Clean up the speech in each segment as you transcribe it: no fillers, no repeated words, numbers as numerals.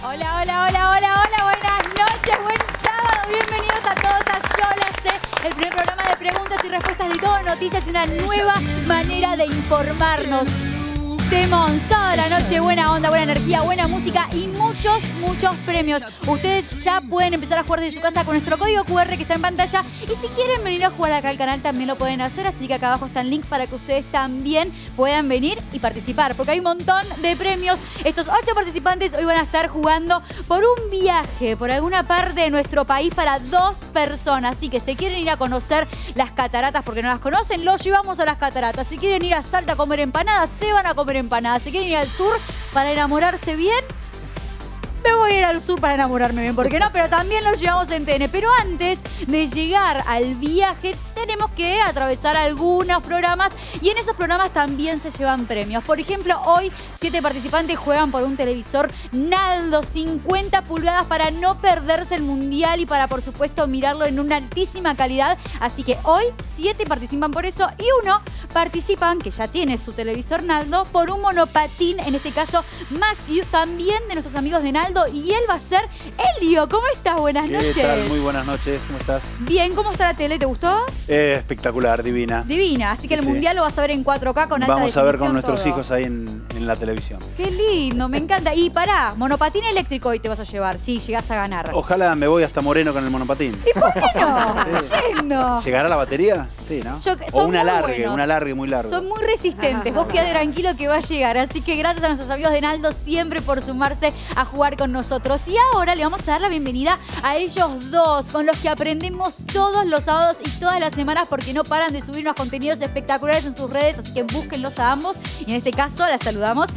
Hola, hola, hola, hola, hola, buenas noches, buen sábado, bienvenidos a todos a Yo La Sé, el primer programa de preguntas y respuestas de todo, noticias y una nueva manera de informarnos. Temón, sábado de la noche, buena onda, buena energía, buena música y muchos, muchos premios. Ustedes ya pueden empezar a jugar desde su casa con nuestro código QR que está en pantalla. Y si quieren venir a jugar acá al canal también lo pueden hacer. Así que acá abajo está el link para que ustedes también puedan venir y participar. Porque hay un montón de premios. Estos 8 participantes hoy van a estar jugando por un viaje por alguna parte de nuestro país para 2 personas. Así que si quieren ir a conocer las cataratas porque no las conocen, los llevamos a las cataratas. Si quieren ir a Salta a comer empanadas, se van a comer empanadas. Si quieren ir al sur para enamorarse bien, me voy a ir al sur para enamorarme bien, ¿por qué no? Pero también los llevamos en TN. Pero antes de llegar al viaje, tenemos que atravesar algunos programas y en esos programas también se llevan premios. Por ejemplo, hoy 7 participantes juegan por un televisor Naldo 50 pulgadas para no perderse el mundial y para, por supuesto, mirarlo en una altísima calidad. Así que hoy 7 participan por eso y 1 participan, que ya tiene su televisor Naldo, por un monopatín, en este caso Matthew, también de nuestros amigos de Naldo, y él va a ser Elio. ¿Cómo estás? Buenas noches. ¿Qué tal? Muy buenas noches. ¿Cómo estás? Bien, ¿cómo está la tele? ¿Te gustó? Espectacular, divina. Divina, así que el mundial lo vas a ver en 4K con alta definición. Vamos a ver con nuestros todo. hijos ahí en la televisión. Qué lindo, me encanta. Y pará, monopatín eléctrico hoy te vas a llevar, si llegás a ganar. Ojalá me voy hasta Moreno con el monopatín. ¿Y por qué no? Yendo. ¿Llegará la batería? Sí, ¿no? O un alargue muy largo. Son muy resistentes. Vos quedate tranquilo que va a llegar. Así que gracias a nuestros amigos de Naldo siempre por sumarse a jugar con nosotros. Y ahora le vamos a dar la bienvenida a ellos dos, con los que aprendemos todos los sábados y todas las semanas porque no paran de subir unos contenidos espectaculares en sus redes. Así que búsquenlos a ambos. Y en este caso las saludamos.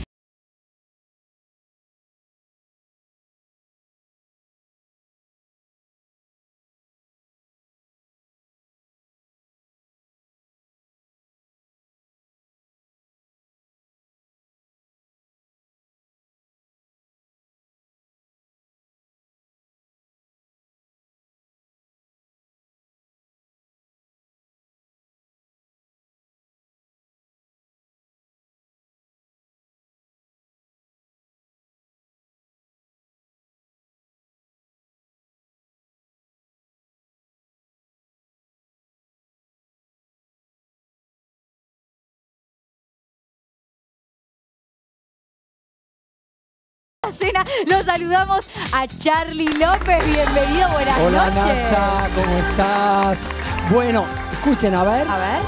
Cena, los saludamos a Charly López. Bienvenido, buenas noches. Hola, Nasa, ¿cómo estás? Bueno, escuchen, a ver. A ver.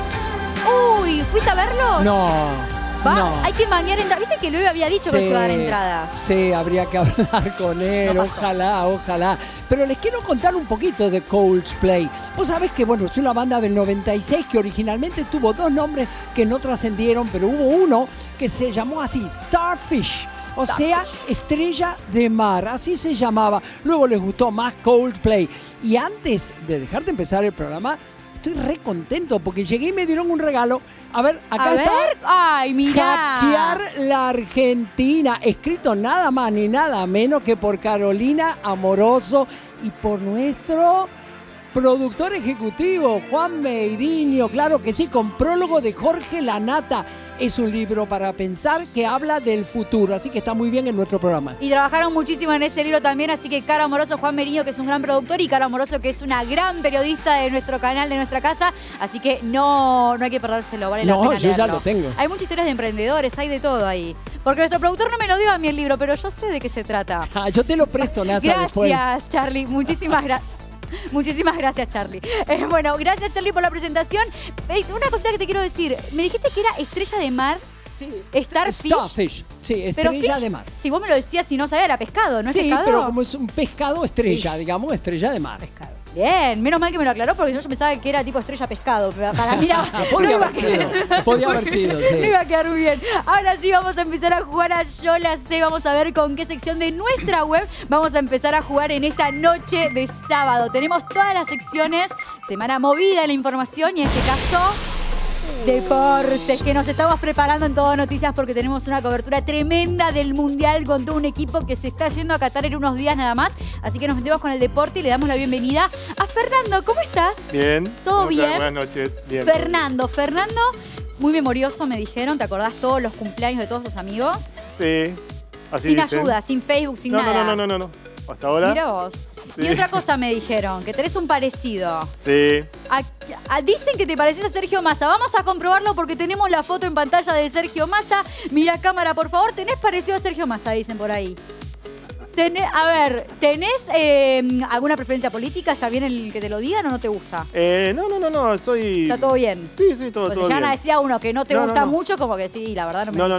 Uy, ¿fuiste a verlos? No, no. Hay que mañana entrar. ¿Viste que Luis había dicho que se iba a dar entradas? Sí, habría que hablar con él, ojalá, ojalá. Pero les quiero contar un poquito de Coldplay. Vos sabés que, bueno, es una banda del 96 que originalmente tuvo 2 nombres que no trascendieron, pero hubo uno que se llamó así, Starfish. O sea, Estrella de Mar, así se llamaba. Luego les gustó más Coldplay. Y antes de dejarte empezar el programa, estoy re contento porque llegué y me dieron un regalo. A ver, acá está. Ay, mirá. Hackear la Argentina. Escrito nada más ni nada menos que por Carolina Amoroso y por nuestro productor ejecutivo, Juan Meiriño. Claro que sí, con prólogo de Jorge Lanata. Es un libro para pensar que habla del futuro, así que está muy bien en nuestro programa. Y trabajaron muchísimo en ese libro también, así que Caro Amoroso, Juan Meiriño, que es un gran productor, y Caro Amoroso, que es una gran periodista de nuestro canal, de nuestra casa, así que no hay que perdérselo, vale la pena No, yo ya leerlo. lo tengo. Hay muchas historias de emprendedores, hay de todo ahí. Porque nuestro productor no me lo dio a mí el libro, pero yo sé de qué se trata. Yo te lo presto, Nasa, después. Gracias, Charly, muchísimas gracias. Muchísimas gracias, Charly. Bueno, gracias, Charly, por la presentación. Una cosita que te quiero decir. Me dijiste que era Estrella de Mar. Sí. Starfish. Sí, Estrella de Mar. Si vos me lo decías, si no sabía, era pescado, ¿no es pescado? Sí, pero como es un pescado estrella, digamos, Estrella de Mar. Pescado. Bien, menos mal que me lo aclaró porque yo pensaba que era tipo estrella pescado. Para mí podía haber sido, podía haber sido, sí. No iba a quedar muy bien. Ahora sí vamos a empezar a jugar a Yo La Sé. Vamos a ver con qué sección de nuestra web vamos a empezar a jugar en esta noche de sábado. Tenemos todas las secciones, semana movida en la información y en este caso deportes, que nos estamos preparando en Todo Noticias porque tenemos una cobertura tremenda del Mundial con todo un equipo que se está yendo a Qatar en unos días nada más. Así que nos metemos con el deporte y le damos la bienvenida a Fernando. ¿Cómo estás? Bien. ¿Todo bien? Buenas noches. Bien. Fernando, muy memorioso me dijeron. ¿Te acordás todos los cumpleaños de todos tus amigos? Sí. Así sin dicen. ayuda, sin Facebook, sin nada. No. Hasta ahora. Mira vos. Sí. Y otra cosa me dijeron, que tenés un parecido. Sí. Dicen que te pareces a Sergio Massa. Vamos a comprobarlo porque tenemos la foto en pantalla de Sergio Massa. Mira cámara, por favor. ¿Tenés parecido a Sergio Massa? Dicen por ahí. A ver, ¿tenés alguna preferencia política? ¿Está bien el que te lo digan o no te gusta? No, estoy... ¿Está todo bien? Sí, todo Pues bien. si van a decir a uno que no te gusta mucho, como que sí, la verdad no me gusta.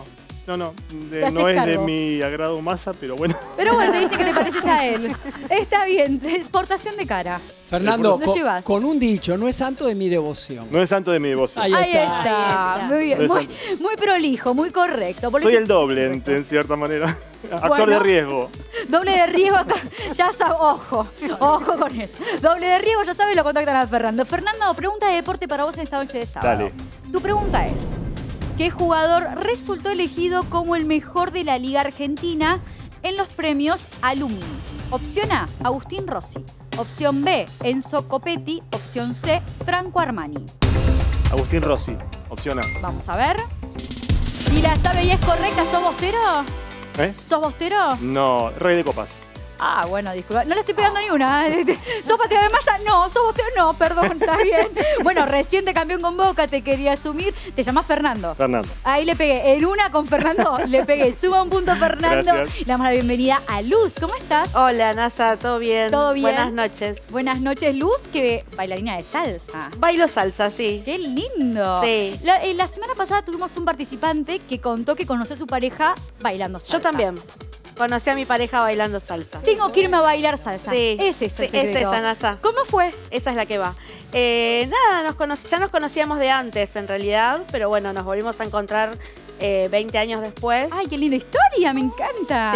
No haces es de cargo. mi agrado Massa, pero bueno. Pero bueno, te dice que te pareces a él. Está bien, exportación de cara. Fernando, Lo llevas. con un dicho, no es santo de mi devoción. No es santo de mi devoción. Ahí Ahí está. Muy bien. No es Muy prolijo, muy correcto. Soy el doble, en cierta manera. Actor de riesgo. Doble de riesgo acá. Ya sabes, ojo con eso. Doble de riesgo, ya sabes, lo contactan a Fernando. Fernando, pregunta de deporte para vos en esta noche de sábado. Dale. Tu pregunta es: ¿qué jugador resultó elegido como el mejor de la Liga Argentina en los premios Alumni? Opción A, Agustín Rossi. Opción B, Enzo Copetti. Opción C, Franco Armani. Agustín Rossi, opción A. Vamos a ver. ¿Y la sabe y es correcta? ¿Sos bostero? ¿Sos bostero? No, rey de copas. Ah, bueno, disculpa. No le estoy pegando ni una. ¿Sos patriota de masa? No. ¿Sos bostero? No, perdón, está bien. Bueno, reciente campeón con Boca, te quería asumir. Te llamás Fernando. Fernando. Ahí le pegué. En una con Fernando le pegué. Suma un punto a Fernando. Gracias. Le damos la bienvenida a Luz. ¿Cómo estás? Hola, Nasa, ¿todo bien? ¿Todo bien? Buenas noches. Buenas noches, Luz, que bailarina de salsa. Bailo salsa, sí. ¡Qué lindo! Sí. La semana pasada tuvimos un participante que contó que conoció a su pareja bailando salsa. Yo también. Conocí a mi pareja bailando salsa. Tengo que irme a bailar salsa. Sí. Es ese el Sí, es secreto. esa, Nasa. ¿Cómo fue? Esa es la que va. Nada, ya nos conocíamos de antes, en realidad, pero bueno, nos volvimos a encontrar 20 años después. ¡Ay, qué linda historia! ¡Me encanta!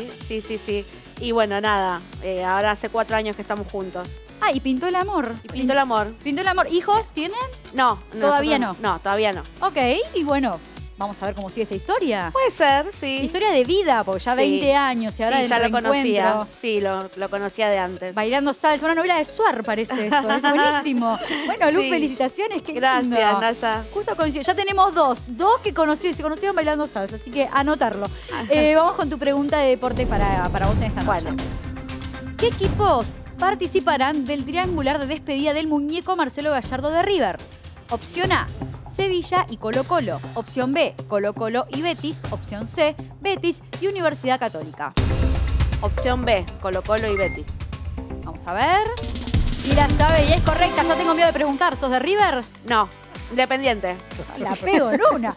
Sí. Y bueno, nada, ahora hace 4 años que estamos juntos. Ah, y pintó el amor. Pintó el amor. Pintó el amor. ¿Hijos tienen? No. ¿Todavía nosotros no? No, todavía no. Ok, y bueno, vamos a ver cómo sigue esta historia. Puede ser, sí. Historia de vida, porque ya Sí. 20 años y ahora Sí, del ya lo reencuentro. conocía. Sí, lo conocía de antes. Bailando salsa, una novela de Suar parece esto. Es buenísimo. Bueno, Luz, Sí. felicitaciones. Qué Gracias, lindo. Nasa. Justo coincidió. Ya tenemos dos que se conocieron bailando salsa, así que anotarlo. Vamos con tu pregunta de deporte para vos en esta noche. Bueno. ¿Qué equipos participarán del triangular de despedida del muñeco Marcelo Gallardo de River? Opción A, Sevilla y Colo-Colo. Opción B, Colo-Colo y Betis. Opción C, Betis y Universidad Católica. Opción B, Colo-Colo y Betis. Vamos a ver. Y la sabe y es correcta. Ya tengo miedo de preguntar. ¿Sos de River? No, Independiente. La pego en una.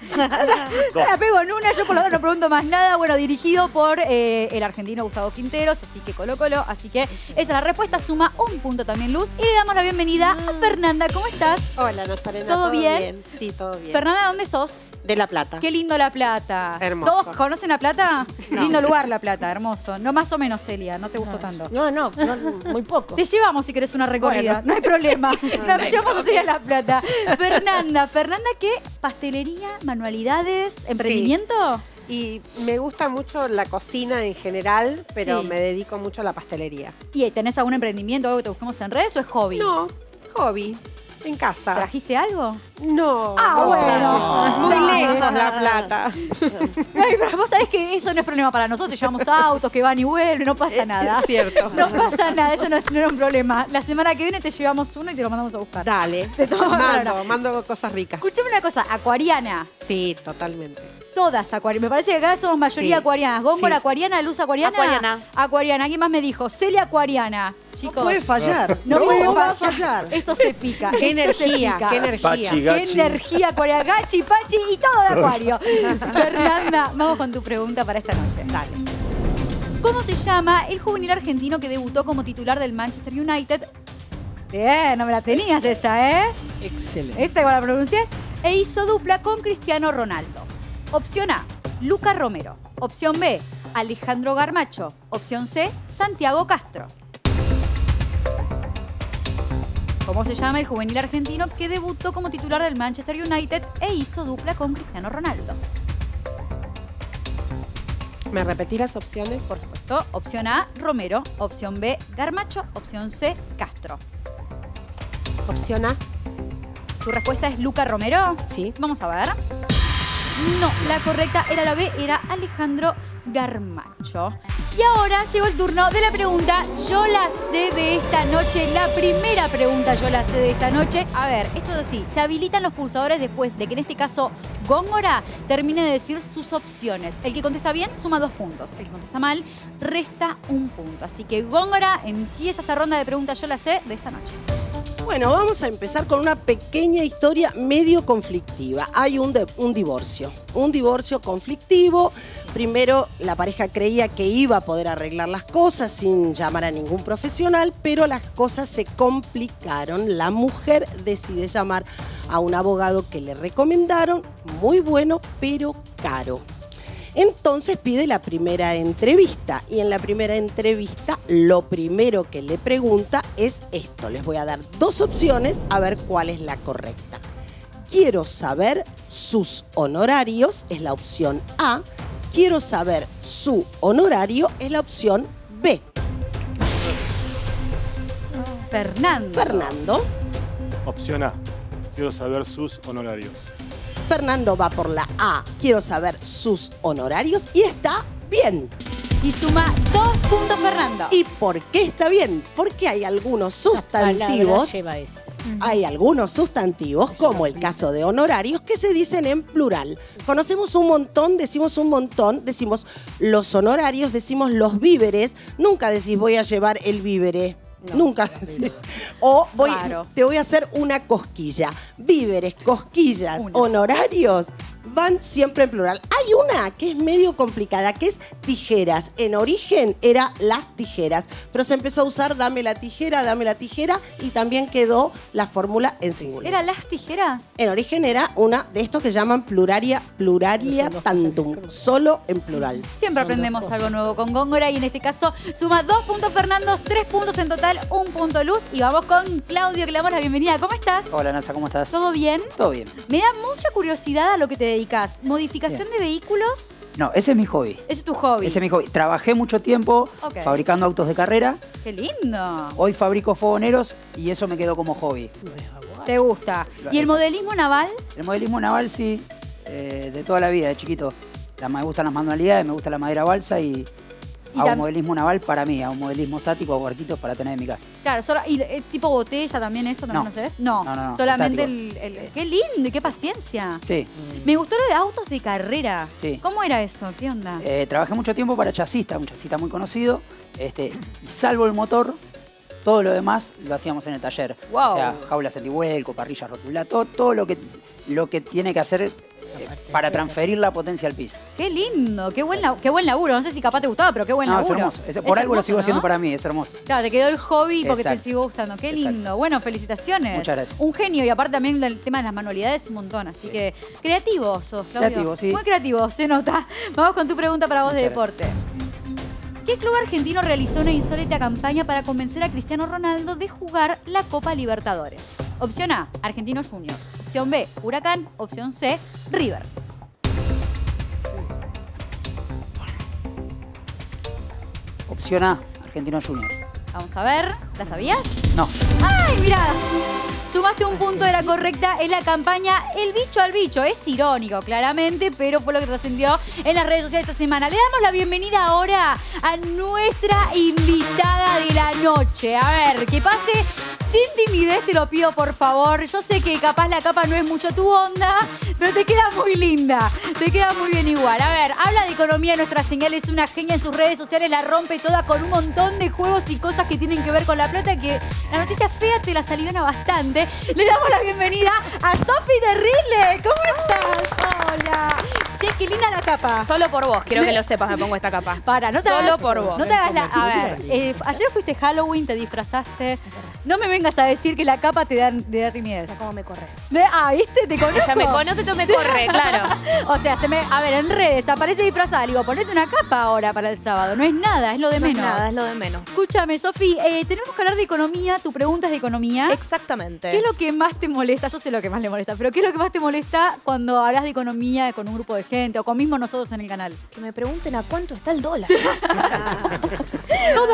La pego en una. Yo por lo menos no pregunto más nada. Bueno, dirigido por el argentino Gustavo Quinteros, así que Colo-Colo. Así que esa es la respuesta. Suma un punto también, Luz. Y le damos la bienvenida a Fernanda. ¿Cómo estás? Hola, Nazarena. ¿Todo bien? Sí, todo bien. Fernanda, ¿dónde sos? De La Plata. Qué lindo La Plata. Hermoso. ¿Todos conocen La Plata? No. Lindo lugar La Plata, hermoso. No más o menos, Celia, no te gustó tanto. No, muy poco. Te llevamos si querés una recorrida, no hay problema. La llevamos así a La Plata. Fernanda, ¿qué? ¿Pastelería, manualidades, emprendimiento? Y me gusta mucho la cocina en general, pero Sí. me dedico mucho a la pastelería. ¿Y tenés algún emprendimiento, algo que te busquemos en redes o es hobby? No, hobby. En casa. ¿Trajiste algo? No. Ah, no, bueno. Muy Dale. lejos La Plata. Ay, pero vos sabés que eso no es problema para nosotros. Llevamos autos que van y vuelven, no pasa nada. Es cierto. No pasa nada, eso no era un problema. La semana que viene te llevamos uno y te lo mandamos a buscar. Dale. Te tomo Mando cosas ricas. Escuchame una cosa, acuariana. Sí, totalmente. Todas acuarianas. Me parece que acá somos mayoría Sí. acuarianas. Góngora Sí. acuariana, Luz acuariana. Acuariana. Acuariana. ¿Quién más me dijo? Celia acuariana. Chicos. No puede fallar. No puede va a fallar. Esto se pica. Qué esto se energía, pica. qué energía. Pachi, Qué gachi. energía acuariana. Gachi, pachi y todo de acuario. Fernanda, vamos con tu pregunta para esta noche. Dale. ¿Cómo se llama el juvenil argentino que debutó como titular del Manchester United? Bien, no me la tenías esa, ¿eh? Excelente. Esta igual la pronuncié. E hizo dupla con Cristiano Ronaldo. Opción A, Luca Romero. Opción B, Alejandro Garmacho. Opción C, Santiago Castro. ¿Cómo se llama el juvenil argentino que debutó como titular del Manchester United e hizo dupla con Cristiano Ronaldo? ¿Me repetís las opciones? Por supuesto, opción A, Romero. Opción B, Garmacho. Opción C, Castro. Opción A. ¿Tu respuesta es Luca Romero? Sí. Vamos a ver. No, la correcta era la B, era Alejandro Garmacho. Y ahora llegó el turno de la pregunta Yo la sé de esta noche. La primera pregunta Yo la sé de esta noche. A ver, esto es así. Se habilitan los pulsadores después de que en este caso Góngora termine de decir sus opciones. El que contesta bien suma 2 puntos. El que contesta mal resta 1 punto. Así que Góngora, empieza esta ronda de preguntas Yo la sé de esta noche. Bueno, vamos a empezar con una pequeña historia medio conflictiva. Hay un divorcio conflictivo. Primero, la pareja creía que iba a poder arreglar las cosas sin llamar a ningún profesional, pero las cosas se complicaron. La mujer decide llamar a un abogado que le recomendaron, muy bueno, pero caro. Entonces pide la primera entrevista y en la primera entrevista lo primero que le pregunta es esto. Les voy a dar 2 opciones a ver cuál es la correcta. Quiero saber sus honorarios, es la opción A. Quiero saber su honorario, es la opción B. Fernando. Opción A. Quiero saber sus honorarios. Fernando va por la A. Quiero saber sus honorarios y está bien. Y suma 2 puntos Fernando. ¿Y por qué está bien? Porque hay algunos sustantivos. Hay algunos sustantivos, como el caso de honorarios, que se dicen en plural. Conocemos un montón, decimos los honorarios, decimos los víveres. Nunca decís voy a llevar el vívere. No, nunca. O te voy a hacer una cosquilla. Víveres, cosquillas, honorarios van siempre en plural. Hay una que es medio complicada, que es tijeras. En origen era las tijeras, pero se empezó a usar dame la tijera, y también quedó la fórmula en singular. ¿Era las tijeras? En origen era una de estos que llaman pluralia tantum, solo en plural. Siempre aprendemos algo nuevo con Góngora y en este caso suma 2 puntos Fernando, 3 puntos en total, 1 punto Luz. Y vamos con Claudio, que le damos la bienvenida. ¿Cómo estás? Hola, Nasa, ¿cómo estás? ¿Todo bien? Todo bien. Me da mucha curiosidad a lo que te dedicas. ¿Modificación de vehículos? No, ese es mi hobby. Ese es tu hobby. Ese es mi hobby. Trabajé mucho tiempo fabricando autos de carrera. ¡Qué lindo! Hoy fabrico fogoneros y eso me quedó como hobby. ¿Te gusta? ¿Y el modelismo naval? El modelismo naval, sí. De toda la vida, de chiquito. Me gustan las manualidades, me gusta la madera balsa y hago modelismo naval para mí, hago modelismo estático, hago barquitos para tener en mi casa. Claro, ¿y tipo botella también eso también lo sabes? No, solamente qué lindo y qué paciencia. Sí. Me gustó lo de autos de carrera. Sí. ¿Cómo era eso? ¿Qué onda? Trabajé mucho tiempo para Chasista, un chasista muy conocido. Salvo el motor, todo lo demás lo hacíamos en el taller. Wow. O sea, jaulas antivuelco, parrillas rotuladas, todo lo que tiene que hacer para transferir la potencia al piso. ¡Qué lindo! Qué buen laburo! No sé si capaz te gustaba, pero qué buen laburo. Es hermoso. Por algo lo sigo haciendo para mí, es hermoso. Claro, te quedó el hobby porque te sigo gustando. ¡Qué lindo! Bueno, felicitaciones. Muchas gracias. Un genio y aparte también el tema de las manualidades un montón. Así que creativo sos, Claudio. Creativo, sí. Muy creativo, se nota. Vamos con tu pregunta para vos de deporte. ¿Qué club argentino realizó una insólita campaña para convencer a Cristiano Ronaldo de jugar la Copa Libertadores? Opción A, Argentinos Juniors. Opción B, Huracán. Opción C, River. Opción A, Argentinos Juniors. Vamos a ver, ¿la sabías? No. ¡Ay, mirá! Sumaste 1 punto, era correcta. Es la campaña El Bicho al Bicho. Es irónico, claramente, pero fue lo que trascendió en las redes sociales esta semana. Le damos la bienvenida ahora a nuestra invitada de la noche. A ver, que pase sin timidez, te lo pido, por favor. Yo sé que capaz la capa no es mucho tu onda, pero te queda muy linda. Te queda muy bien igual. A ver, habla de economía en nuestra señal. Es una genia en sus redes sociales. La rompe toda con un montón de juegos y cosas que tienen que ver con la plata, que la noticia fea te la aliviana bastante. Le damos la bienvenida a Sofi de Rile. ¿Cómo estás? Hola. Che, qué linda la capa. Solo por vos, quiero que lo sepas, me pongo esta capa. Solo por vos. No te hagas la... A ver, ayer fuiste Halloween, te disfrazaste. No me vengas a decir que la capa te da timidez. ¿Cómo me corres? ¿Viste? Te conozco. Ella me conoce, tú me corre, claro. O sea, a ver, en redes aparece disfrazada. Le digo, ponete una capa ahora para el sábado. No es nada, es lo de menos. No es nada, es lo de menos. Escúchame, Sofi, tenemos que hablar de economía. Tu pregunta es de economía. Exactamente. ¿Qué es lo que más te molesta? Yo sé lo que más le molesta, pero ¿qué es lo que más te molesta cuando hablas de economía con un grupo de gente o con mismo nosotros en el canal? Que me pregunten a cuánto está el dólar. Todos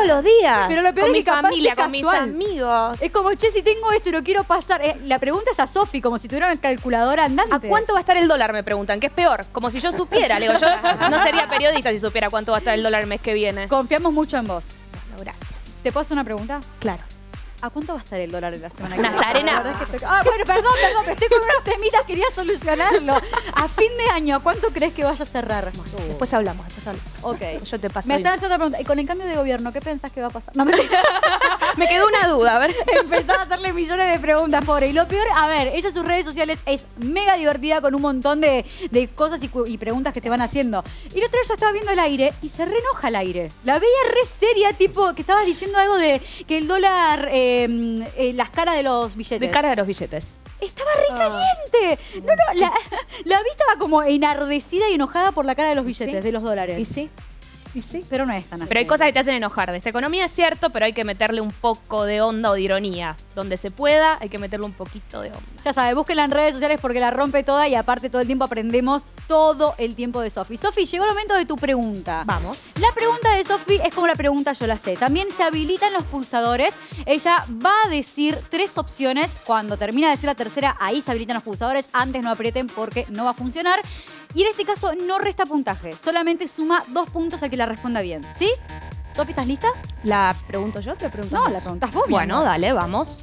los días. Pero lo peor con es mi que capaz familia, es con mis casual. amigos. Es como, che, si tengo esto y lo quiero pasar. La pregunta es a Sofi, como si tuviera una calculadora andante. ¿A cuánto va a estar el dólar? Me preguntan. ¿Qué es peor? Como si yo supiera. Le digo, yo no sería periodista si supiera cuánto va a estar el dólar el mes que viene. Confiamos mucho en vos. Bueno, gracias. ¿Te puedo hacer una pregunta? Claro. ¿A cuánto va a estar el dólar en la semana que viene? Nazarena. La verdad es que bueno, perdón, pero estoy con unos temitas, quería solucionarlo. A fin de año, ¿a cuánto crees que vaya a cerrar? Después hablamos, Ok. Yo te paso. Me están haciendo otra pregunta. Y con el cambio de gobierno, ¿qué pensás que va a pasar? No, me quedó una duda, a ver. Empezaba a hacerle millones de preguntas, pobre. Y lo peor, a ver, ella en sus redes sociales es mega divertida con un montón de cosas y preguntas que te van haciendo. Y la otra vez yo estaba viendo el aire y se re enoja el aire. La veía re seria, tipo, que estabas diciendo algo de que el dólar, las caras de los billetes. De cara de los billetes. Estaba re caliente. No, sí. la vista estaba como enardecida y enojada por la cara de los billetes, de los dólares. Y sí. Y sí, pero no es tan así. Pero hay cosas que te hacen enojar. De esta economía es cierto, pero hay que meterle un poco de onda o de ironía. Donde se pueda, hay que meterle un poquito de onda. Ya sabes, búsquenla en redes sociales porque la rompe toda y aparte todo el tiempo aprendemos todo el tiempo de Sofi. Sofi, llegó el momento de tu pregunta. Vamos. La pregunta de Sofi es como la pregunta yo la sé. También se habilitan los pulsadores. Ella va a decir 3 opciones. Cuando termina de decir la tercera, ahí se habilitan los pulsadores. Antes no aprieten porque no va a funcionar. Y en este caso no resta puntaje. Solamente suma 2 puntos a que la responda bien. ¿Sí? Sofi, ¿estás lista? ¿La pregunto yo? ¿Te pregunto? No, la preguntas vos. Bueno, dale, vamos.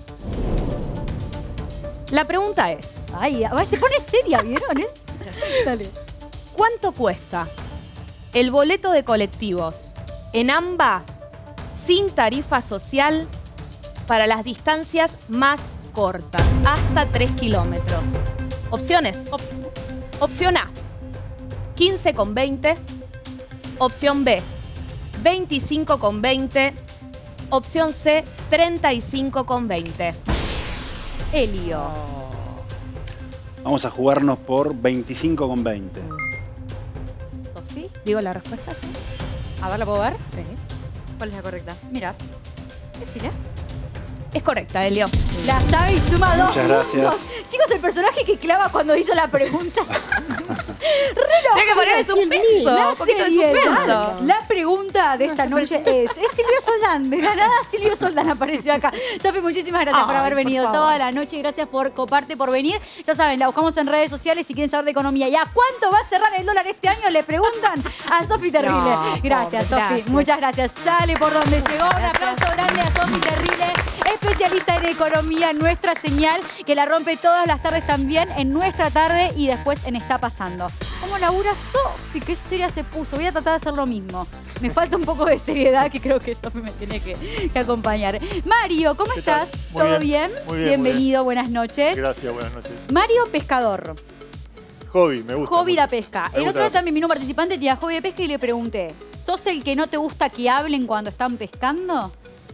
La pregunta es... Ay, se pone seria, ¿vieron? Dale. ¿Cuánto cuesta el boleto de colectivos en AMBA sin tarifa social para las distancias más cortas, hasta 3 kilómetros? Opciones. Opción A, 15,20. Opción B, 25,20. Opción C, 35,20. Elio. Vamos a jugarnos por 25,20. ¿Sofi? ¿Digo la respuesta yo? A ver, ¿la puedo ver? Sí. ¿Cuál es la correcta? Mira. ¿Decila? Es correcta, Elio. La sabe y suma 2 Muchas gracias. puntos. Chicos, el personaje que clava cuando hizo la pregunta. Tiene que ponerle suspenso. Un poquito de suspenso. La pregunta de esta noche es Silvio Soldán. De la nada, Silvio Soldán apareció acá. Sofi, muchísimas gracias por haber venido. Sábado a la noche. Gracias por coparte, por venir. Ya saben, la buscamos en redes sociales si quieren saber de economía. ¿Y a cuánto va a cerrar el dólar este año? Le preguntan a Sofi Terrible. Gracias, Sofi. Muchas gracias. Sale por donde llegó. Un aplauso grande a Sofi Terrible, especialista en economía, nuestra señal, que la rompe todas las tardes también, en Nuestra Tarde y después en Está Pasando. ¿Cómo labura Sofi? Qué seria se puso. Voy a tratar de hacer lo mismo. Me falta un poco de seriedad que creo que Sofi me tiene que acompañar. Mario, ¿cómo estás? Muy ¿Todo bien. bien? Muy bien, Bienvenido, buenas noches. Gracias, buenas noches. Mario, pescador. Hobby, me gusta. Hobby mucho. la pesca. Me El gusta otro día también vino un participante, tenía hobby de pesca y le pregunté, ¿sos el que no te gusta que hablen cuando están pescando?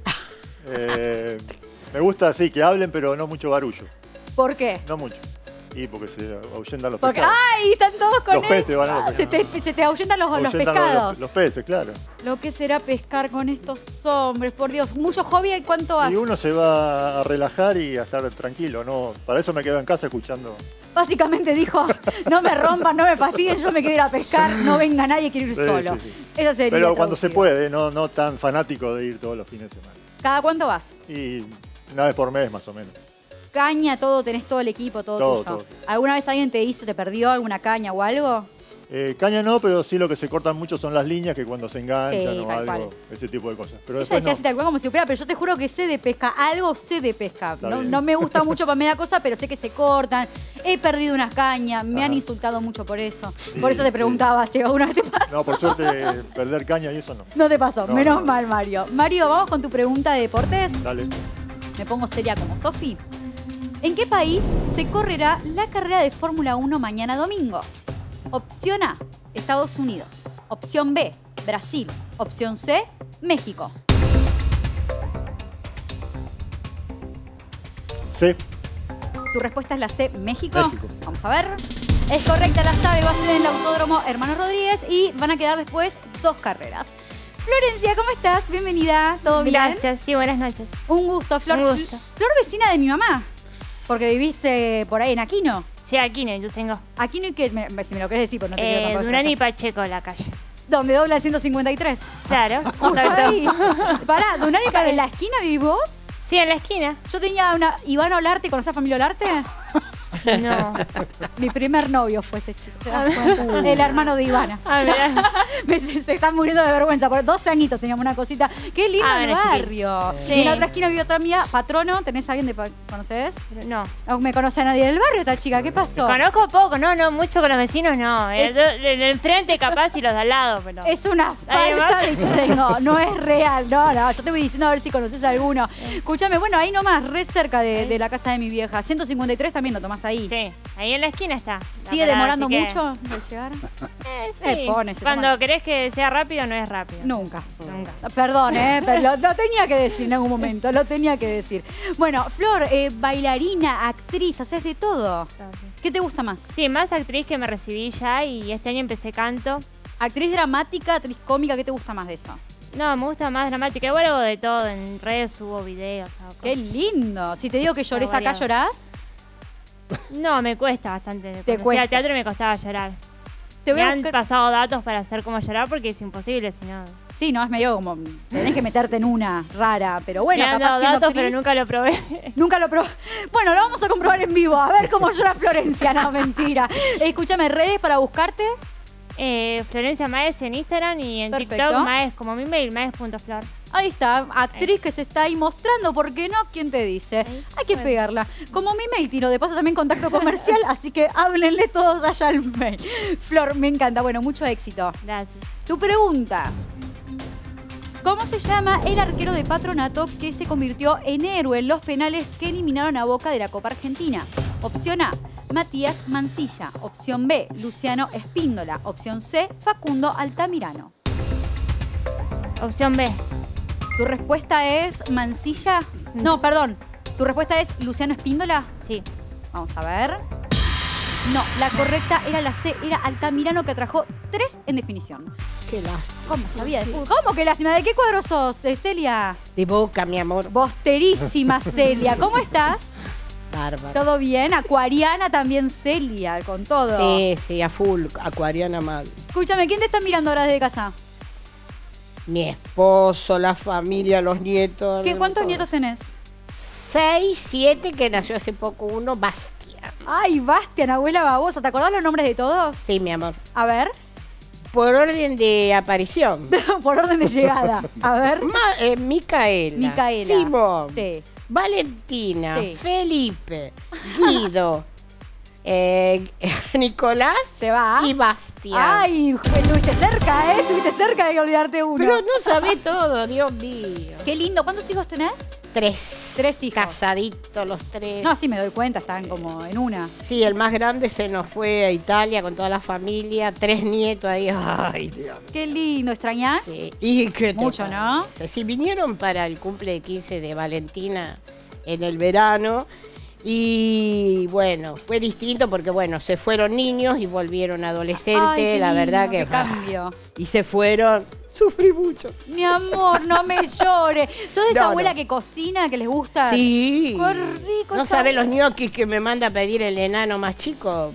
Me gusta, sí, que hablen, pero no mucho barullo. ¿Por qué? No mucho. Y porque se ahuyentan los Porque, pescados. ¡ay! Están todos con Los peces eso. van a los pescados. Se te ahuyentan los Ahuyentan pescados. Los peces, claro. Lo que será pescar con estos hombres, por Dios. ¿Mucho hobby? ¿Cuánto vas? Y uno se va a relajar y a estar tranquilo, ¿no? Para eso me quedo en casa escuchando. Básicamente dijo, no me rompan, no me fastidien, yo me quiero ir a pescar, no venga nadie, quiero ir Sí, solo. sí, sí. Esa sería Pero cuando se traducido. puede, no tan fanático de ir todos los fines de semana. ¿Cada cuánto vas? Y una vez por mes, más o menos. Caña, todo, tenés todo el equipo, todo tuyo. Todo. ¿Alguna vez alguien te perdió alguna caña o algo? Caña no, pero sí lo que se cortan mucho son las líneas que cuando se enganchan Sí, o tal algo, cual. ese tipo de cosas. Pero Ella después decía no. así tal cual como si supiera, pero yo te juro que sé de pesca, algo sé de pesca. Está No, bien. no me gusta mucho para media cosa, pero sé que se cortan. He perdido unas cañas, me han Ajá. insultado mucho por eso. Sí, por eso te sí. preguntaba si alguna vez te pasó. No, por suerte perder caña y eso no. No te pasó, No, menos no. mal, Mario. Mario, vamos con tu pregunta de deportes. Dale. Me pongo seria como Sofi. ¿En qué país se correrá la carrera de Fórmula 1 mañana domingo? Opción A, Estados Unidos. Opción B, Brasil. Opción C, México. Sí. ¿Tu respuesta es la C, México? México. Vamos a ver. Es correcta, la sabe, va a ser en el Autódromo Hermano Rodríguez y van a quedar después 2 carreras. Florencia, ¿cómo estás? Bienvenida, ¿todo bien? Gracias, sí, buenas noches. Un gusto, Flor. Un gusto. Flor, vecina de mi mamá, porque vivís por ahí en Aquino. Sí, aquí en Ituzaingó. Aquino y qué, si me lo querés decir, pues no te quiero tampoco Durán y escuchar. Pacheco, la calle. donde dobla el 153. Claro. Justo ahí. Pará, Dunari, ¿en la esquina vivís vos? Sí, en la esquina. Yo tenía una... Iván Olarte, ¿conocés a familia Olarte? No. Mi primer novio fue ese chico. ¿Te das cuenta? El hermano de Ivana. Se están muriendo de vergüenza. Por 12 añitos teníamos una cosita. Qué lindo el barrio. Sí. Y en la otra esquina vive otra mía, Patrono. ¿Tenés a alguien conoces? No. No me conoce a nadie del barrio esta chica. ¿Qué pasó? Conozco poco, no mucho con los vecinos, no. El enfrente capaz y los de al lado, pero... Es una falsa de no es real. No, yo te voy diciendo a ver si conoces a alguno. Escúchame, bueno, ahí nomás, re cerca de la casa de mi vieja. 153 también lo tomás ahí. Sí, ahí en la esquina está. ¿Sigue demorando mucho de llegar? Sí. Cuando querés que sea rápido, no es rápido. Nunca. Perdón, pero lo tenía que decir en algún momento, lo tenía que decir. Bueno, Flor, bailarina, actriz, haces de todo. ¿Qué te gusta más? Sí, más actriz, que me recibí ya y este año empecé canto. ¿Actriz dramática, actriz cómica? ¿Qué te gusta más de eso? No, me gusta más dramática. Igual hago de todo, en redes subo videos. ¡Qué lindo! Si te digo que llores acá, ¿llorás? No, me cuesta bastante. ¿Te cuesta? Al teatro me costaba llorar. Me han pasado datos para hacer cómo llorar porque es imposible, si no... Sí, no, es medio como... Tenés que meterte en una rara, pero bueno, me han capaz dado datos, actriz, pero nunca lo probé. Nunca lo probé. Bueno, lo vamos a comprobar en vivo, a ver cómo llora Florencia. No, mentira. Escúchame, redes para buscarte. Florencia Maes en Instagram y en TikTok Maes, como mi mail, maes.flor. Ahí está, actriz que se está ahí mostrando, ¿por qué no? ¿Quién te dice? Hay que pegarla. Como mi mail, tiro de paso también contacto comercial, así que háblenle todos allá al mail. Flor, me encanta. Bueno, mucho éxito. Gracias. Tu pregunta. ¿Cómo se llama el arquero de Patronato que se convirtió en héroe en los penales que eliminaron a Boca de la Copa Argentina? Opción A, Matías Mansilla. Opción B, Luciano Espíndola. Opción C, Facundo Altamirano. Opción B. ¿Tu respuesta es Mansilla? No, perdón. ¿Tu respuesta es Luciano Espíndola? Sí. Vamos a ver. No, la correcta era la C, era Altamirano, que atrajo 3 en definición. Qué lástima. ¿Cómo sabía de fútbol? ¿Cómo que lástima? ¿De qué cuadro sos, Celia? De Boca, mi amor. Bosterísima, Celia. ¿Cómo estás? Bárbaro. ¿Todo bien? Acuariana también, Celia, con todo. Sí, a full, acuariana mal. Escúchame, ¿quién te está mirando ahora desde casa? Mi esposo, la familia, los nietos. ¿Cuántos nietos tenés? 6, 7, que nació hace poco uno, Bastián. Ay, Bastián, abuela babosa. ¿Te acordás los nombres de todos? Sí, mi amor. A ver. Por orden de aparición. Por orden de llegada. A ver. Micaela. Simón. Sí. Valentina. Sí. Felipe. Guido. Nicolás. Se va. Y Bastián. Ay, estuviste cerca, Estuviste cerca de olvidarte uno. Pero no sabés todo, Dios mío. Qué lindo. ¿Cuántos hijos tenés? 3. 3 hijos. Casaditos los 3. No, sí me doy cuenta, están como en una. Sí, el más grande se nos fue a Italia con toda la familia. 3 nietos ahí. Ay, Dios. Qué lindo. ¿Extrañás? Sí. ¿Y qué mucho, ¿no? Sí, vinieron para el cumple de 15 de Valentina en el verano. Y bueno, fue distinto porque bueno, se fueron niños y volvieron adolescentes. Ay, la verdad que cambio. Y se fueron. Sufrí mucho. Mi amor, no me llores. ¿Sos de esa abuela que cocina, que les gusta? Sí. Qué rico. No sabés los ñoquis que me manda a pedir el enano más chico,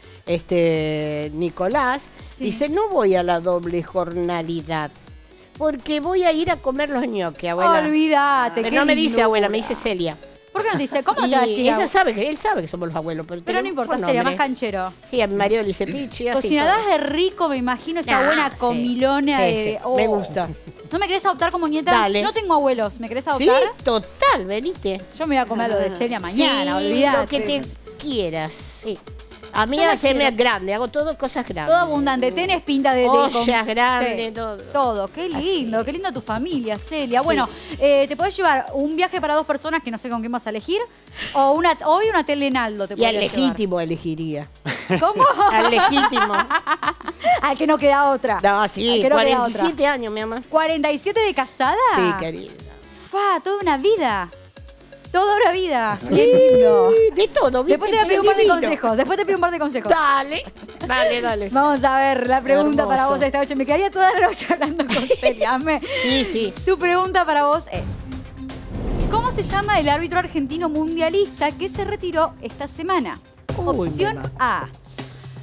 Nicolás. Sí. Dice, no voy a la doble jornalidad, porque voy a ir a comer los ñoquis, abuela. Olvídate. Pero no me dice abuela, me dice Celia. ¿Por qué no te dice? ¿Cómo te decía? Él sabe que somos los abuelos. Pero no importa, Celia, más canchero. Sí, a mi marido le dice Pichi. Cocinarás de rico, me imagino, esa buena comilona de... Oh. Me gusta. ¿No me querés adoptar como nieta? Dale. No tengo abuelos, ¿me querés adoptar? Sí, total, venite. Yo me voy a comer lo de Celia mañana, sí, olvídate. Lo que te quieras, sí. A mí haceme grande, hago todo cosas grandes. Todo abundante, tenés pinta de... Ollas grandes, sí, todo. Todo, qué lindo, qué lindo tu familia, Celia. Bueno, te podés llevar un viaje para 2 personas que no sé con quién vas a elegir, o hoy una Telenaldo te podés llevar. Y al legítimo elegiría. ¿Cómo? Al legítimo. Al que no queda otra. No, sí, 47 años, mi amor. ¿47 de casada? Sí, querida. Toda una vida. Toda una vida. Qué lindo. De todo, ¿viste? Después te voy a pedir un par de consejos. Dale. Vamos a ver la pregunta para vos esta noche. Me quedaría toda la noche hablando con Celia. Sí. Tu pregunta para vos es: ¿cómo se llama el árbitro argentino mundialista que se retiró esta semana? Opción A,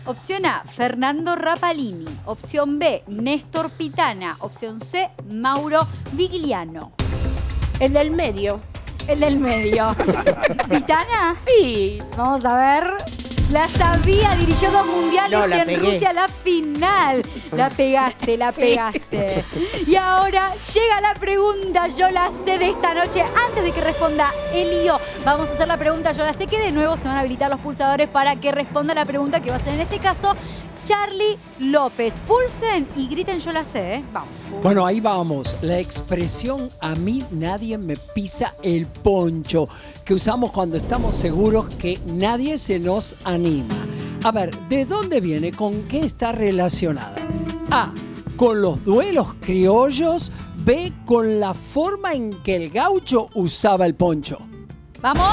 Opción A, Fernando Rapalini. Opción B, Néstor Pitana. Opción C, Mauro Vigliano. El del medio. El del medio. ¿Pitana? Sí. Vamos a ver. La sabía, dirigió 2 mundiales y en pegué. Rusia la final. La pegaste, la pegaste. Y ahora llega la pregunta, yo la sé de esta noche. Antes de que responda Elio, vamos a hacer la pregunta, yo la sé, que de nuevo se van a habilitar los pulsadores para que responda la pregunta que va a ser en este caso Charlie López. Pulsen y griten yo la sé, ¿eh? Vamos. Bueno, ahí vamos. La expresión "a mí nadie me pisa el poncho", que usamos cuando estamos seguros que nadie se nos anima. A ver, ¿de dónde viene? ¿Con qué está relacionada? A, con los duelos criollos. B, con la forma en que el gaucho usaba el poncho. Vamos.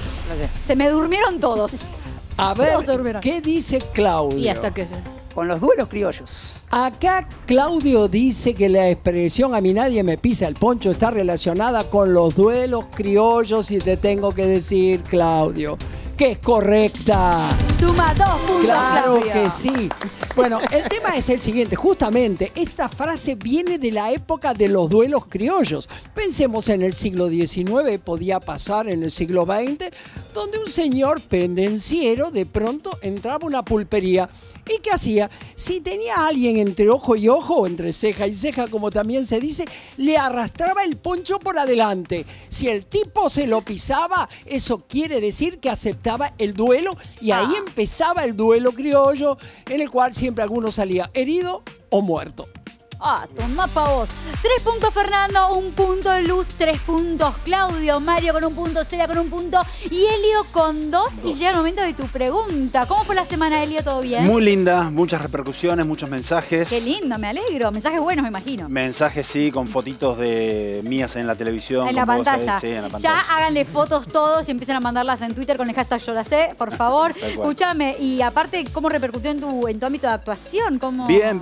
Se me durmieron todos. A ver, ¿qué dice Claudio? Y hasta que... Con los duelos criollos. Acá Claudio dice que la expresión "a mí nadie me pisa el poncho" está relacionada con los duelos criollos, y te tengo que decir, Claudio, que es correcta. Suma 2 puntos. Claro Claudio. que sí. Bueno, el tema es el siguiente. Justamente, esta frase viene de la época de los duelos criollos. Pensemos en el siglo XIX, podía pasar en el siglo XX, donde un señor pendenciero de pronto entraba a una pulpería. ¿Y qué hacía? Si tenía a alguien entre ojo y ojo, o entre ceja y ceja, como también se dice, le arrastraba el poncho por adelante. Si el tipo se lo pisaba, eso quiere decir que aceptaba el duelo, y ahí empezaba el duelo criollo, en el cual siempre alguno salía herido o muerto. Toma pa' vos. 3 puntos Fernando, 1 punto Luz, 3 puntos Claudio, Mario con 1 punto, Celia con 1 punto y Elio con 2. Y llega el momento de tu pregunta. ¿Cómo fue la semana, Elio? ¿Todo bien? Muy linda, muchas repercusiones, muchos mensajes. Qué lindo, me alegro. Mensajes buenos, me imagino. Mensajes, sí, con fotitos de mías en la televisión. En la pantalla. Sí, en la pantalla. Ya háganle fotos todos y empiecen a mandarlas en Twitter con el hashtag yo la sé, por favor. Escúchame, y aparte, ¿cómo repercutió en tu ámbito de actuación? ¿Cómo... Bien.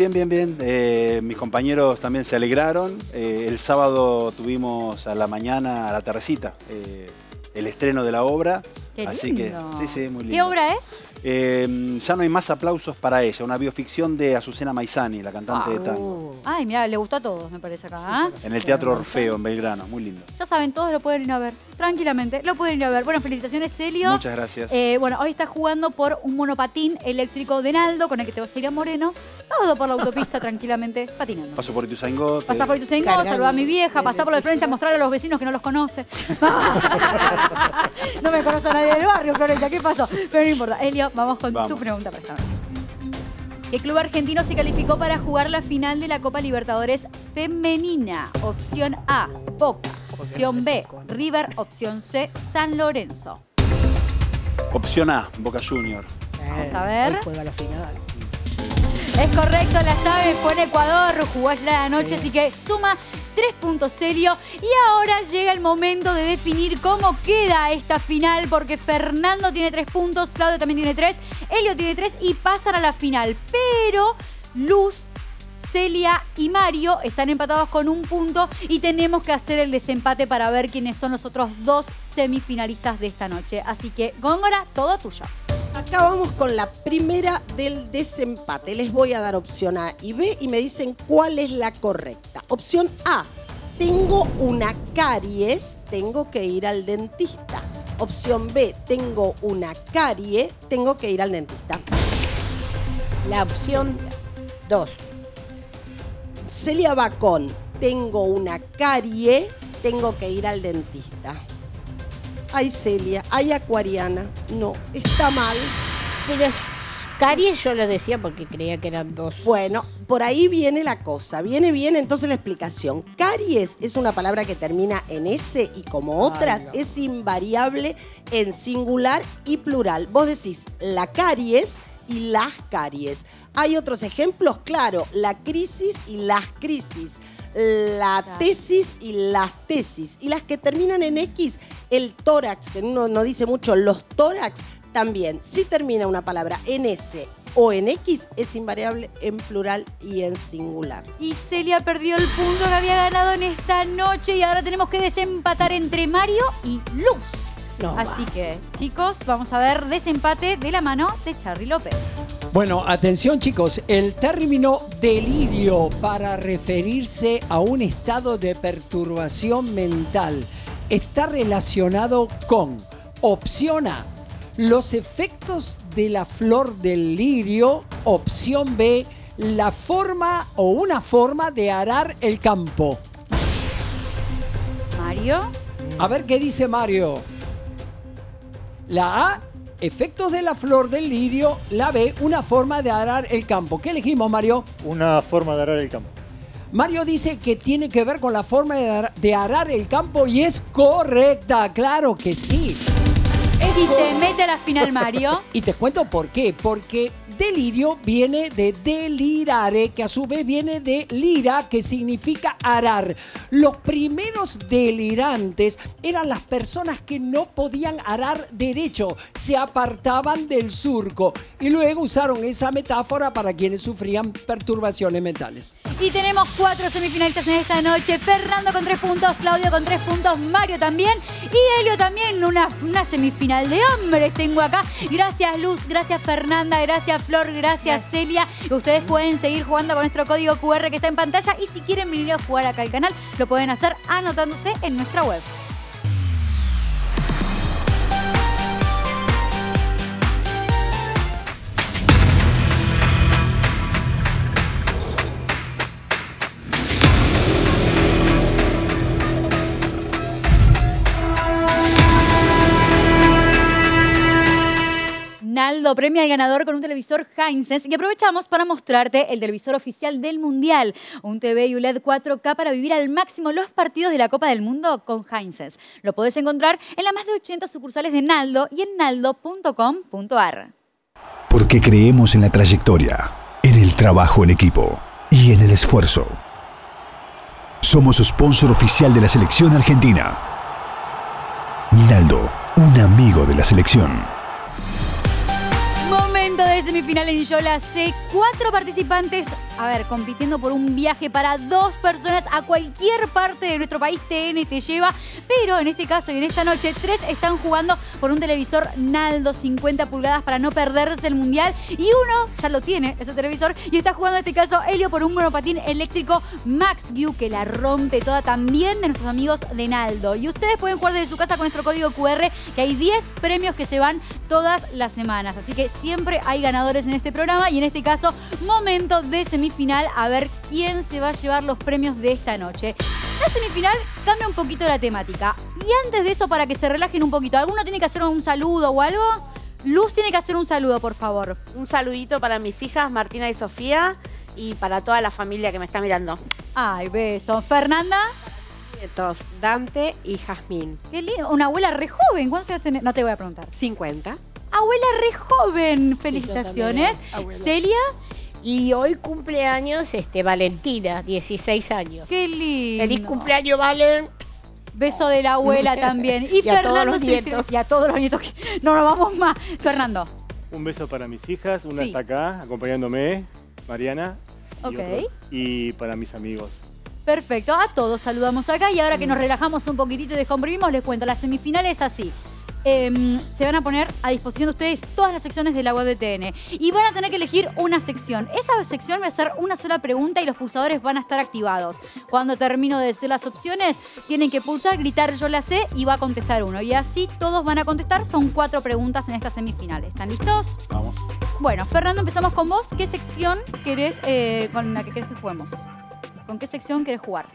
Mis compañeros también se alegraron. El sábado tuvimos a la mañana a la tardecita el estreno de la obra. Qué así lindo. que, sí, muy lindo. ¿Qué obra es? Ya no hay más aplausos para ella, una bioficción de Azucena Maizani, la cantante de tango. Ay, mira, le gustó a todos, me parece acá. En el Teatro Orfeo, en Belgrano, muy lindo. Ya saben, todos lo pueden ir a ver, tranquilamente, lo pueden ir a ver. Bueno, felicitaciones, Celio. Muchas gracias. Bueno, hoy estás jugando por un monopatín eléctrico de Naldo, con el que te vas a ir a Moreno, todo por la autopista, tranquilamente, patinando. Paso por Ituzaingó. Pasá por Ituzaingó, saludar a mi vieja, pasá por la Florencia, mostrarle a los vecinos que no los conoce. No me conoce a nadie del barrio, Florencia, ¿qué pasó? Pero no importa. Elio, vamos con tu pregunta para esta noche. ¿Qué club argentino se calificó para jugar la final de la Copa Libertadores femenina? Opción A, Boca. Opción B, River. Opción C, San Lorenzo. Opción A, Boca Junior. Vamos a ver. Hoy juega la final. Es correcto, la sabe, fue en Ecuador, jugó ayer a la noche, así que suma 3 puntos Celio. Y ahora llega el momento de definir cómo queda esta final, porque Fernando tiene 3 puntos, Claudio también tiene 3, Elio tiene 3 y pasan a la final. Pero Luz, Celia y Mario están empatados con 1 punto y tenemos que hacer el desempate para ver quiénes son los otros 2 semifinalistas de esta noche. Así que, Góngora, todo tuyo. Acá vamos con la primera del desempate. Les voy a dar opción A y B y me dicen cuál es la correcta. Opción A, tengo una caries, tengo que ir al dentista. Opción B, tengo una carie, tengo que ir al dentista. La opción 2. Celia va con, tengo una carie, tengo que ir al dentista. Ay, Celia, ay, acuariana. No, está mal. Pero caries yo lo decía porque creía que eran 2. Bueno, por ahí viene la cosa. Viene bien entonces la explicación. Caries es una palabra que termina en S y como otras es invariable en singular y plural. Vos decís la caries y las caries. Hay otros ejemplos, claro, la crisis y las crisis. La tesis y las tesis. Y las que terminan en X, el tórax, que uno no dice mucho, los tórax también. Si termina una palabra en S o en X, es invariable en plural y en singular. Y Celia perdió el punto que había ganado en esta noche y ahora tenemos que desempatar entre Mario y Luz. Así que, chicos, vamos a ver desempate de la mano de Charly López. Bueno, atención chicos, el término delirio para referirse a un estado de perturbación mental está relacionado con opción A, los efectos de la flor del lirio, opción B, la forma o una forma de arar el campo. Mario. A ver qué dice Mario. La A, efectos de la flor del lirio. La B, una forma de arar el campo. ¿Qué elegimos, Mario? Una forma de arar el campo. Mario dice que tiene que ver con la forma de arar el campo y es correcta, claro que sí. Y se mete a la final, Mario. Y te cuento por qué. Porque delirio viene de delirare, que a su vez viene de lira, que significa arar. Los primeros delirantes eran las personas que no podían arar derecho, se apartaban del surco. Y luego usaron esa metáfora para quienes sufrían perturbaciones mentales. Y tenemos 4 semifinalistas en esta noche. Fernando con 3 puntos, Claudio con 3 puntos, Mario también y Helio también. Una semifinal de hombres tengo acá. Gracias Luz, gracias Fernanda, gracias Flor, gracias Celia. Ustedes pueden seguir jugando con nuestro código QR que está en pantalla y si quieren venir a jugar acá al canal, lo pueden hacer anotándose en nuestra web. Naldo premia al ganador con un televisor Hisense y aprovechamos para mostrarte el televisor oficial del Mundial. Un TV ULED 4K para vivir al máximo los partidos de la Copa del Mundo con Hisense. Lo podés encontrar en las más de 80 sucursales de Naldo y en naldo.com.ar. Porque creemos en la trayectoria, en el trabajo en equipo y en el esfuerzo. Somos sponsor oficial de la selección argentina. Naldo, un amigo de la selección. Momento de semifinal en Yo la sé. 4 participantes, compitiendo por un viaje para 2 personas a cualquier parte de nuestro país. TN te lleva, pero en este caso y en esta noche 3 están jugando por un televisor Naldo 50 pulgadas para no perderse el Mundial y uno ya lo tiene, ese televisor, y está jugando en este caso Helio por un monopatín eléctrico MaxView que la rompe toda, también de nuestros amigos de Naldo. Y ustedes pueden jugar desde su casa con nuestro código QR, que hay 10 premios que se van todas las semanas, así que siempre hay ganadores en este programa y en este caso momento de semifinal, a ver quién se va a llevar los premios de esta noche. La semifinal cambia un poquito la temática y antes de eso, para que se relajen un poquito, ¿alguno tiene que hacer un saludo o algo? Luz tiene que hacer un saludo, por favor. Un saludito para mis hijas Martina y Sofía y para toda la familia que me está mirando. Ay, beso. ¿Fernanda? Nietos, Dante y Jazmín. Qué lindo. Una abuela re joven. ¿Cuántos años tenés? No te voy a preguntar. 50. Abuela re joven. Felicitaciones. Celia. Y hoy cumpleaños Valentina, 16 años. Qué lindo. Feliz cumpleaños, Valen. Beso de la abuela también. Y Fernando, a todos los nietos. Y a todos los nietos. No nos vamos más. Fernando. Un beso para mis hijas. Una está acá, acompañándome, Mariana. Y para mis amigos. Perfecto, a todos saludamos acá y ahora que nos relajamos un poquitito y descomprimimos, les cuento, la semifinal es así. Se van a poner a disposición de ustedes todas las secciones de la web de TN y van a tener que elegir una sección. Esa sección va a ser una sola pregunta y los pulsadores van a estar activados. Cuando termino de decir las opciones, tienen que pulsar, gritar yo la sé y va a contestar uno. Y así todos van a contestar, son 4 preguntas en esta semifinal. ¿Están listos? Vamos. Bueno, Fernando, empezamos con vos. ¿Qué sección querés, con la que querés que juguemos? ¿Con qué sección querés jugar?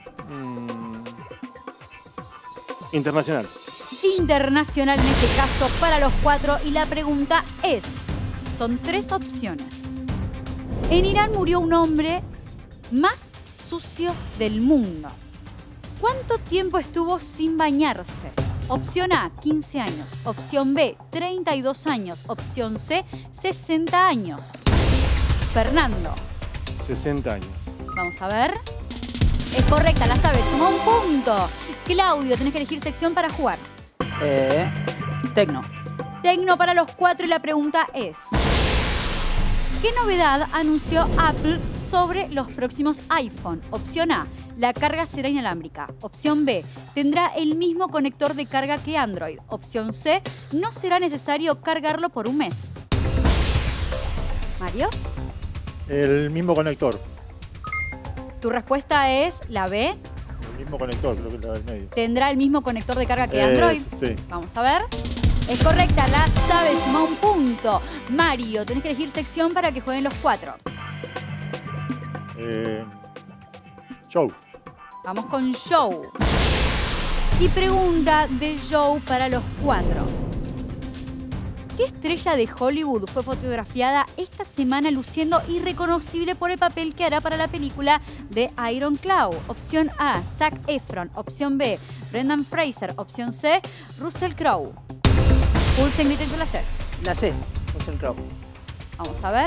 Internacional. Internacional en este caso para los 4 y la pregunta es, son 3 opciones. En Irán murió un hombre más sucio del mundo. ¿Cuánto tiempo estuvo sin bañarse? Opción A, 15 años. Opción B, 32 años. Opción C, 60 años. Fernando. 60 años. Vamos a ver. Es correcta, la sabes. Suma un punto. Claudio, tenés que elegir sección para jugar. Tecno. Tecno para los 4 y la pregunta es... ¿Qué novedad anunció Apple sobre los próximos iPhone? Opción A, la carga será inalámbrica. Opción B, tendrá el mismo conector de carga que Android. Opción C, no será necesario cargarlo por un mes. Mario. El mismo conector. Tu respuesta es la B. El mismo conector, creo que es la del medio. ¿Tendrá el mismo conector de carga que Android? Sí. Vamos a ver. Es correcta, la sabes, suma un punto. Mario, tenés que elegir sección para que jueguen los 4. Show. Vamos con show. Y pregunta de show para los 4. ¿Qué estrella de Hollywood fue fotografiada esta semana luciendo irreconocible por el papel que hará para la película de Iron Claw? Opción A, Zac Efron. Opción B, Brendan Fraser. Opción C, Russell Crowe. Pulsen, griten, yo la sé. La C, Russell Crowe. Vamos a ver.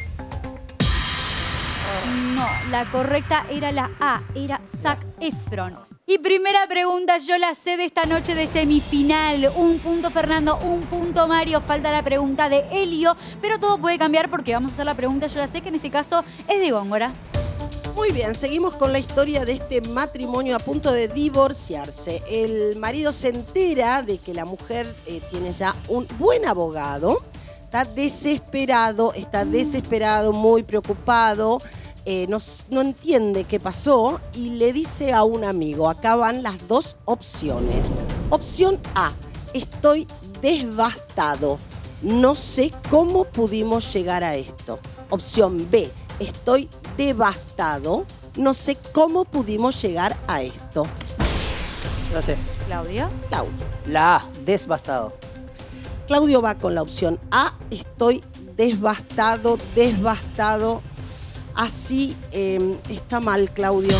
No, la correcta era la A, era Zac Efron. Y primera pregunta, yo la sé de esta noche de semifinal. 1 punto Fernando, 1 punto Mario. Falta la pregunta de Elio, pero todo puede cambiar porque vamos a hacer la pregunta, yo la sé, que en este caso es de Góngora. Muy bien, seguimos con la historia de este matrimonio a punto de divorciarse. El marido se entera de que la mujer tiene ya un buen abogado. Está desesperado, muy preocupado. No entiende qué pasó y le dice a un amigo, acá van las 2 opciones. Opción A, estoy devastado, no sé cómo pudimos llegar a esto. Opción B, estoy devastado, no sé cómo pudimos llegar a esto. La C. Claudio. Claudio. La A, devastado. Claudio va con la opción A, estoy devastado. Así está mal, Claudio.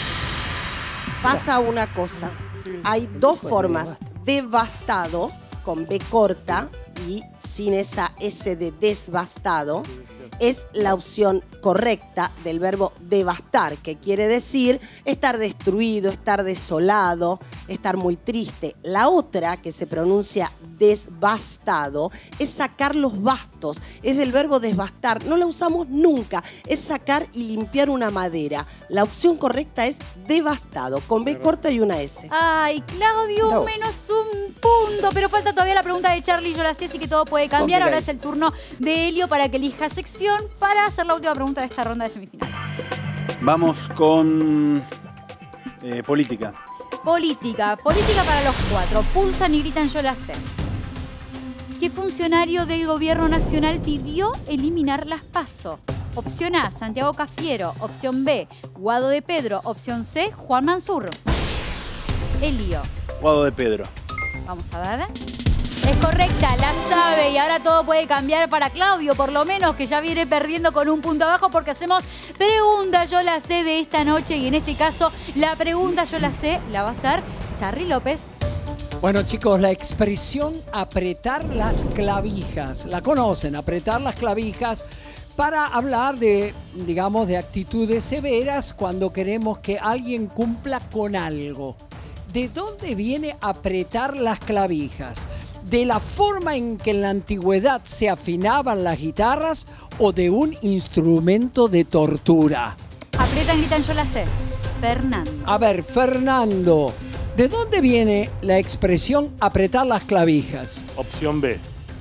Pasa una cosa. Hay 2 formas. Devastado, con B corta y sin esa S de desbastado, es la opción correcta del verbo devastar, que quiere decir estar destruido, estar desolado, estar muy triste. La otra, que se pronuncia desbastado, es sacar los bastos. Es del verbo desbastar. No la usamos nunca. Es sacar y limpiar una madera. La opción correcta es devastado, con B corta y una S. Ay, Claudio, no. Menos 1 punto. Pero falta todavía la pregunta de Charlie, yo la sé, así que todo puede cambiar. Ahora es el turno de Elio para que elija sección para hacer la última pregunta de esta ronda de semifinal. Vamos con política. Política para los 4. Pulsan y gritan, yo la sé. ¿Qué funcionario del gobierno nacional pidió eliminar las PASO? Opción A, Santiago Cafiero. Opción B, Guado de Pedro. Opción C, Juan Mansur. Elio. Guado de Pedro. Vamos a ver. Es correcta, la sabe, y ahora todo puede cambiar para Claudio, por lo menos, que ya viene perdiendo con 1 punto abajo, porque hacemos pregunta yo la sé de esta noche, y en este caso la pregunta yo la sé la va a hacer Charly López. Bueno, chicos, la expresión apretar las clavijas, la conocen, apretar las clavijas, para hablar de, digamos, de actitudes severas cuando queremos que alguien cumpla con algo. ¿De dónde viene apretar las clavijas? ¿De la forma en que en la antigüedad se afinaban las guitarras o de un instrumento de tortura? Apretan, gritan, yo la sé. Fernando. A ver, Fernando, ¿de dónde viene la expresión apretar las clavijas? Opción B.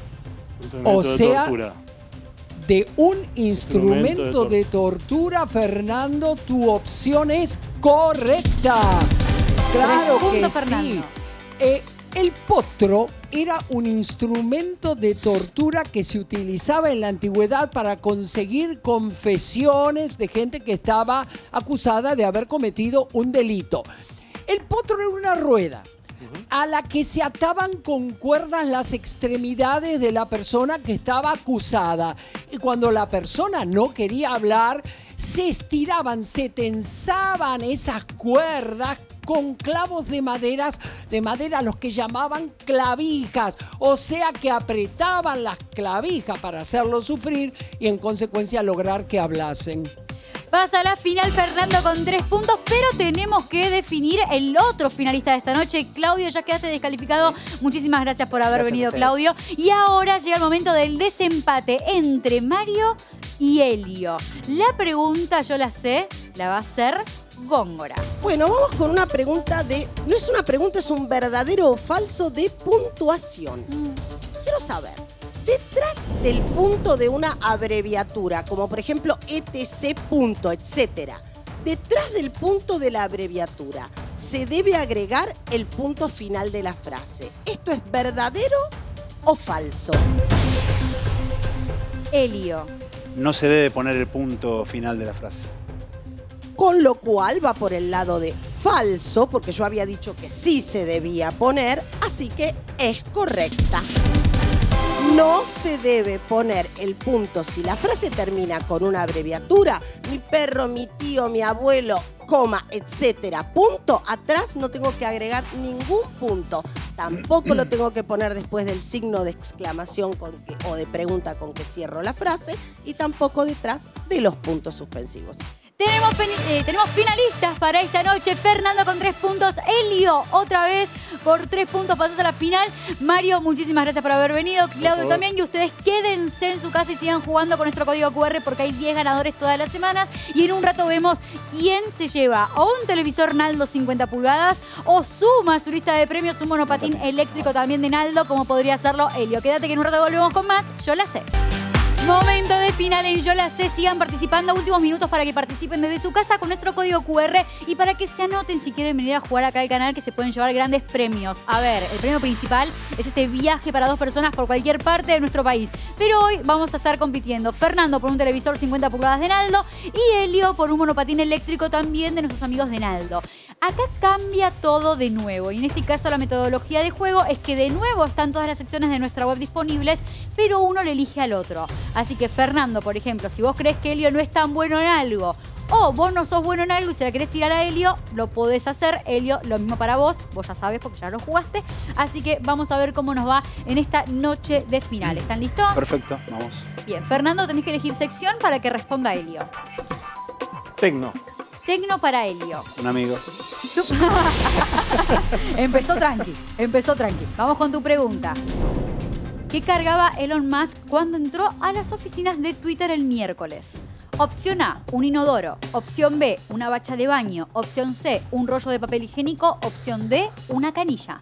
O sea, de un instrumento de tortura, Fernando, tu opción es correcta. Claro que sí. El potro era un instrumento de tortura que se utilizaba en la antigüedad para conseguir confesiones de gente que estaba acusada de haber cometido un delito. El potro era una rueda a la que se ataban con cuerdas las extremidades de la persona que estaba acusada. Y cuando la persona no quería hablar, se estiraban, se tensaban esas cuerdas con clavos de madera, los que llamaban clavijas. O sea que apretaban las clavijas para hacerlo sufrir y en consecuencia lograr que hablasen. Pasa a la final Fernando con 3 puntos, pero tenemos que definir el otro finalista de esta noche. Claudio, ya quedaste descalificado. Muchísimas gracias por haber venido, Claudio. Y ahora llega el momento del desempate entre Mario y Elio. La pregunta, yo la sé, la va a hacer Góngora. Bueno, vamos con una pregunta de... No es una pregunta, es un verdadero o falso de puntuación. Quiero saber, detrás del punto de una abreviatura, como por ejemplo etc. punto, etcétera, detrás del punto de la abreviatura se debe agregar el punto final de la frase. ¿Esto es verdadero o falso? Elio. No se debe poner el punto final de la frase. Con lo cual va por el lado de falso, porque yo había dicho que sí se debía poner, así que es correcta. No se debe poner el punto si la frase termina con una abreviatura, mi perro, mi tío, mi abuelo, coma, etcétera, punto. Atrás no tengo que agregar ningún punto. Tampoco lo tengo que poner después del signo de exclamación o de pregunta con que cierro la frase y tampoco detrás de los puntos suspensivos. Tenemos finalistas para esta noche. Fernando con 3 puntos. Elio, otra vez, por 3 puntos pasas a la final. Mario, muchísimas gracias por haber venido. Claudio también. Y ustedes quédense en su casa y sigan jugando con nuestro código QR porque hay 10 ganadores todas las semanas. Y en un rato vemos quién se lleva o un televisor Naldo 50 pulgadas o suma su lista de premios un monopatín eléctrico también de Naldo, como podría hacerlo Elio. Quédate que en un rato volvemos con más. Yo la sé. Momento de final en Yo la sé. Sigan participando. Últimos minutos para que participen desde su casa con nuestro código QR y para que se anoten si quieren venir a jugar acá al canal, que se pueden llevar grandes premios. A ver, el premio principal es este viaje para 2 personas por cualquier parte de nuestro país. Pero hoy vamos a estar compitiendo Fernando por un televisor 50 pulgadas de Naldo y Elio por un monopatín eléctrico también de nuestros amigos de Naldo. Acá cambia todo de nuevo y en este caso la metodología de juego es que de nuevo están todas las secciones de nuestra web disponibles, pero uno le elige al otro. Así que Fernando, por ejemplo, si vos crees que Elio no es tan bueno en algo o vos no sos bueno en algo y se la querés tirar a Elio, lo podés hacer. Elio, lo mismo para vos ya sabés porque ya lo jugaste. Así que vamos a ver cómo nos va en esta noche de final. ¿Están listos? Perfecto, vamos. Bien, Fernando, tenés que elegir sección para que responda Elio. Tecno. Tecno para Elio. Un amigo. Empezó tranqui. Vamos con tu pregunta. ¿Qué cargaba Elon Musk cuando entró a las oficinas de Twitter el miércoles? Opción A, un inodoro. Opción B, una bacha de baño. Opción C, un rollo de papel higiénico. Opción D, una canilla.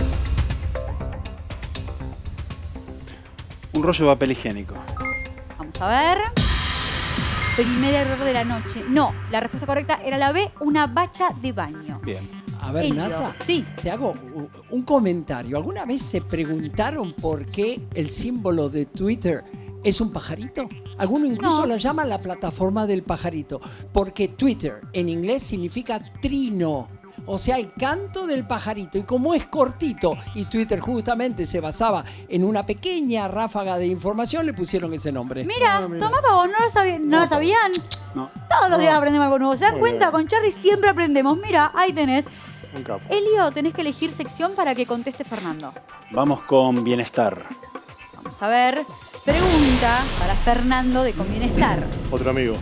Un rollo de papel higiénico. Vamos a ver. Primer error de la noche. No, la respuesta correcta era la B, una bacha de baño. Bien. A ver, Elio. NASA, Sí. te hago un comentario. ¿Alguna vez se preguntaron por qué el símbolo de Twitter es un pajarito? Algunos incluso la llaman la plataforma del pajarito, porque Twitter en inglés significa trino. O sea, el canto del pajarito. Y como es cortito y Twitter justamente se basaba en una pequeña ráfaga de información, le pusieron ese nombre. Mira, toma para vos, ¿no lo sabían? No. Todos los días aprendemos algo nuevo. ¿Se dan cuenta? Con Charly siempre aprendemos. Mira, ahí tenés. Un capo. Elio, tenés que elegir sección para que conteste Fernando. Vamos con bienestar. Vamos a ver. Pregunta para Fernando de Con Bienestar. Otro amigo.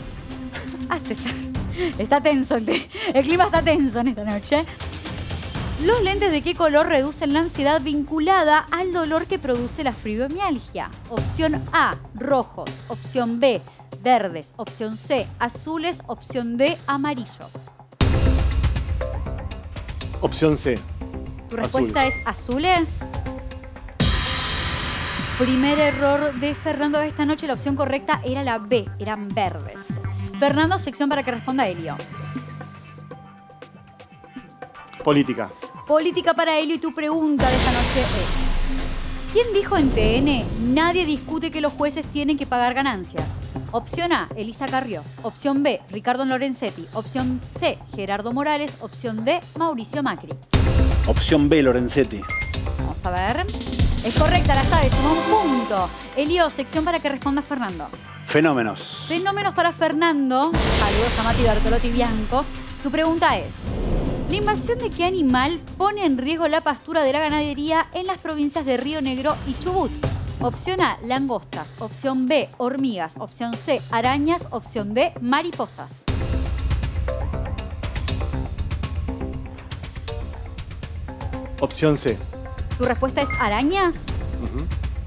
Está tenso el clima está tenso en esta noche. ¿Los lentes de qué color reducen la ansiedad vinculada al dolor que produce la fibromialgia? Opción A, rojos. Opción B, verdes. Opción C, azules. Opción D, amarillo. Opción C. ¿Tu respuesta es azules? Primer error de Fernando de esta noche. La opción correcta era la B, eran verdes. Fernando, sección para que responda Elio. Política. Política para Elio y tu pregunta de esta noche es: ¿quién dijo en TN, nadie discute que los jueces tienen que pagar ganancias? Opción A, Elisa Carrió. Opción B, Ricardo Lorenzetti. Opción C, Gerardo Morales. Opción D, Mauricio Macri. Opción B, Lorenzetti. Vamos a ver. Es correcta, la sabes, suma un punto. Elio, sección para que responda Fernando. Fenómenos. Fenómenos para Fernando. Saludos a Mati Bertolotti Bianco. Tu pregunta es: ¿la invasión de qué animal pone en riesgo la pastura de la ganadería en las provincias de Río Negro y Chubut? Opción A, langostas. Opción B, hormigas. Opción C, arañas. Opción D, mariposas. Opción C. ¿Tu respuesta es arañas? No,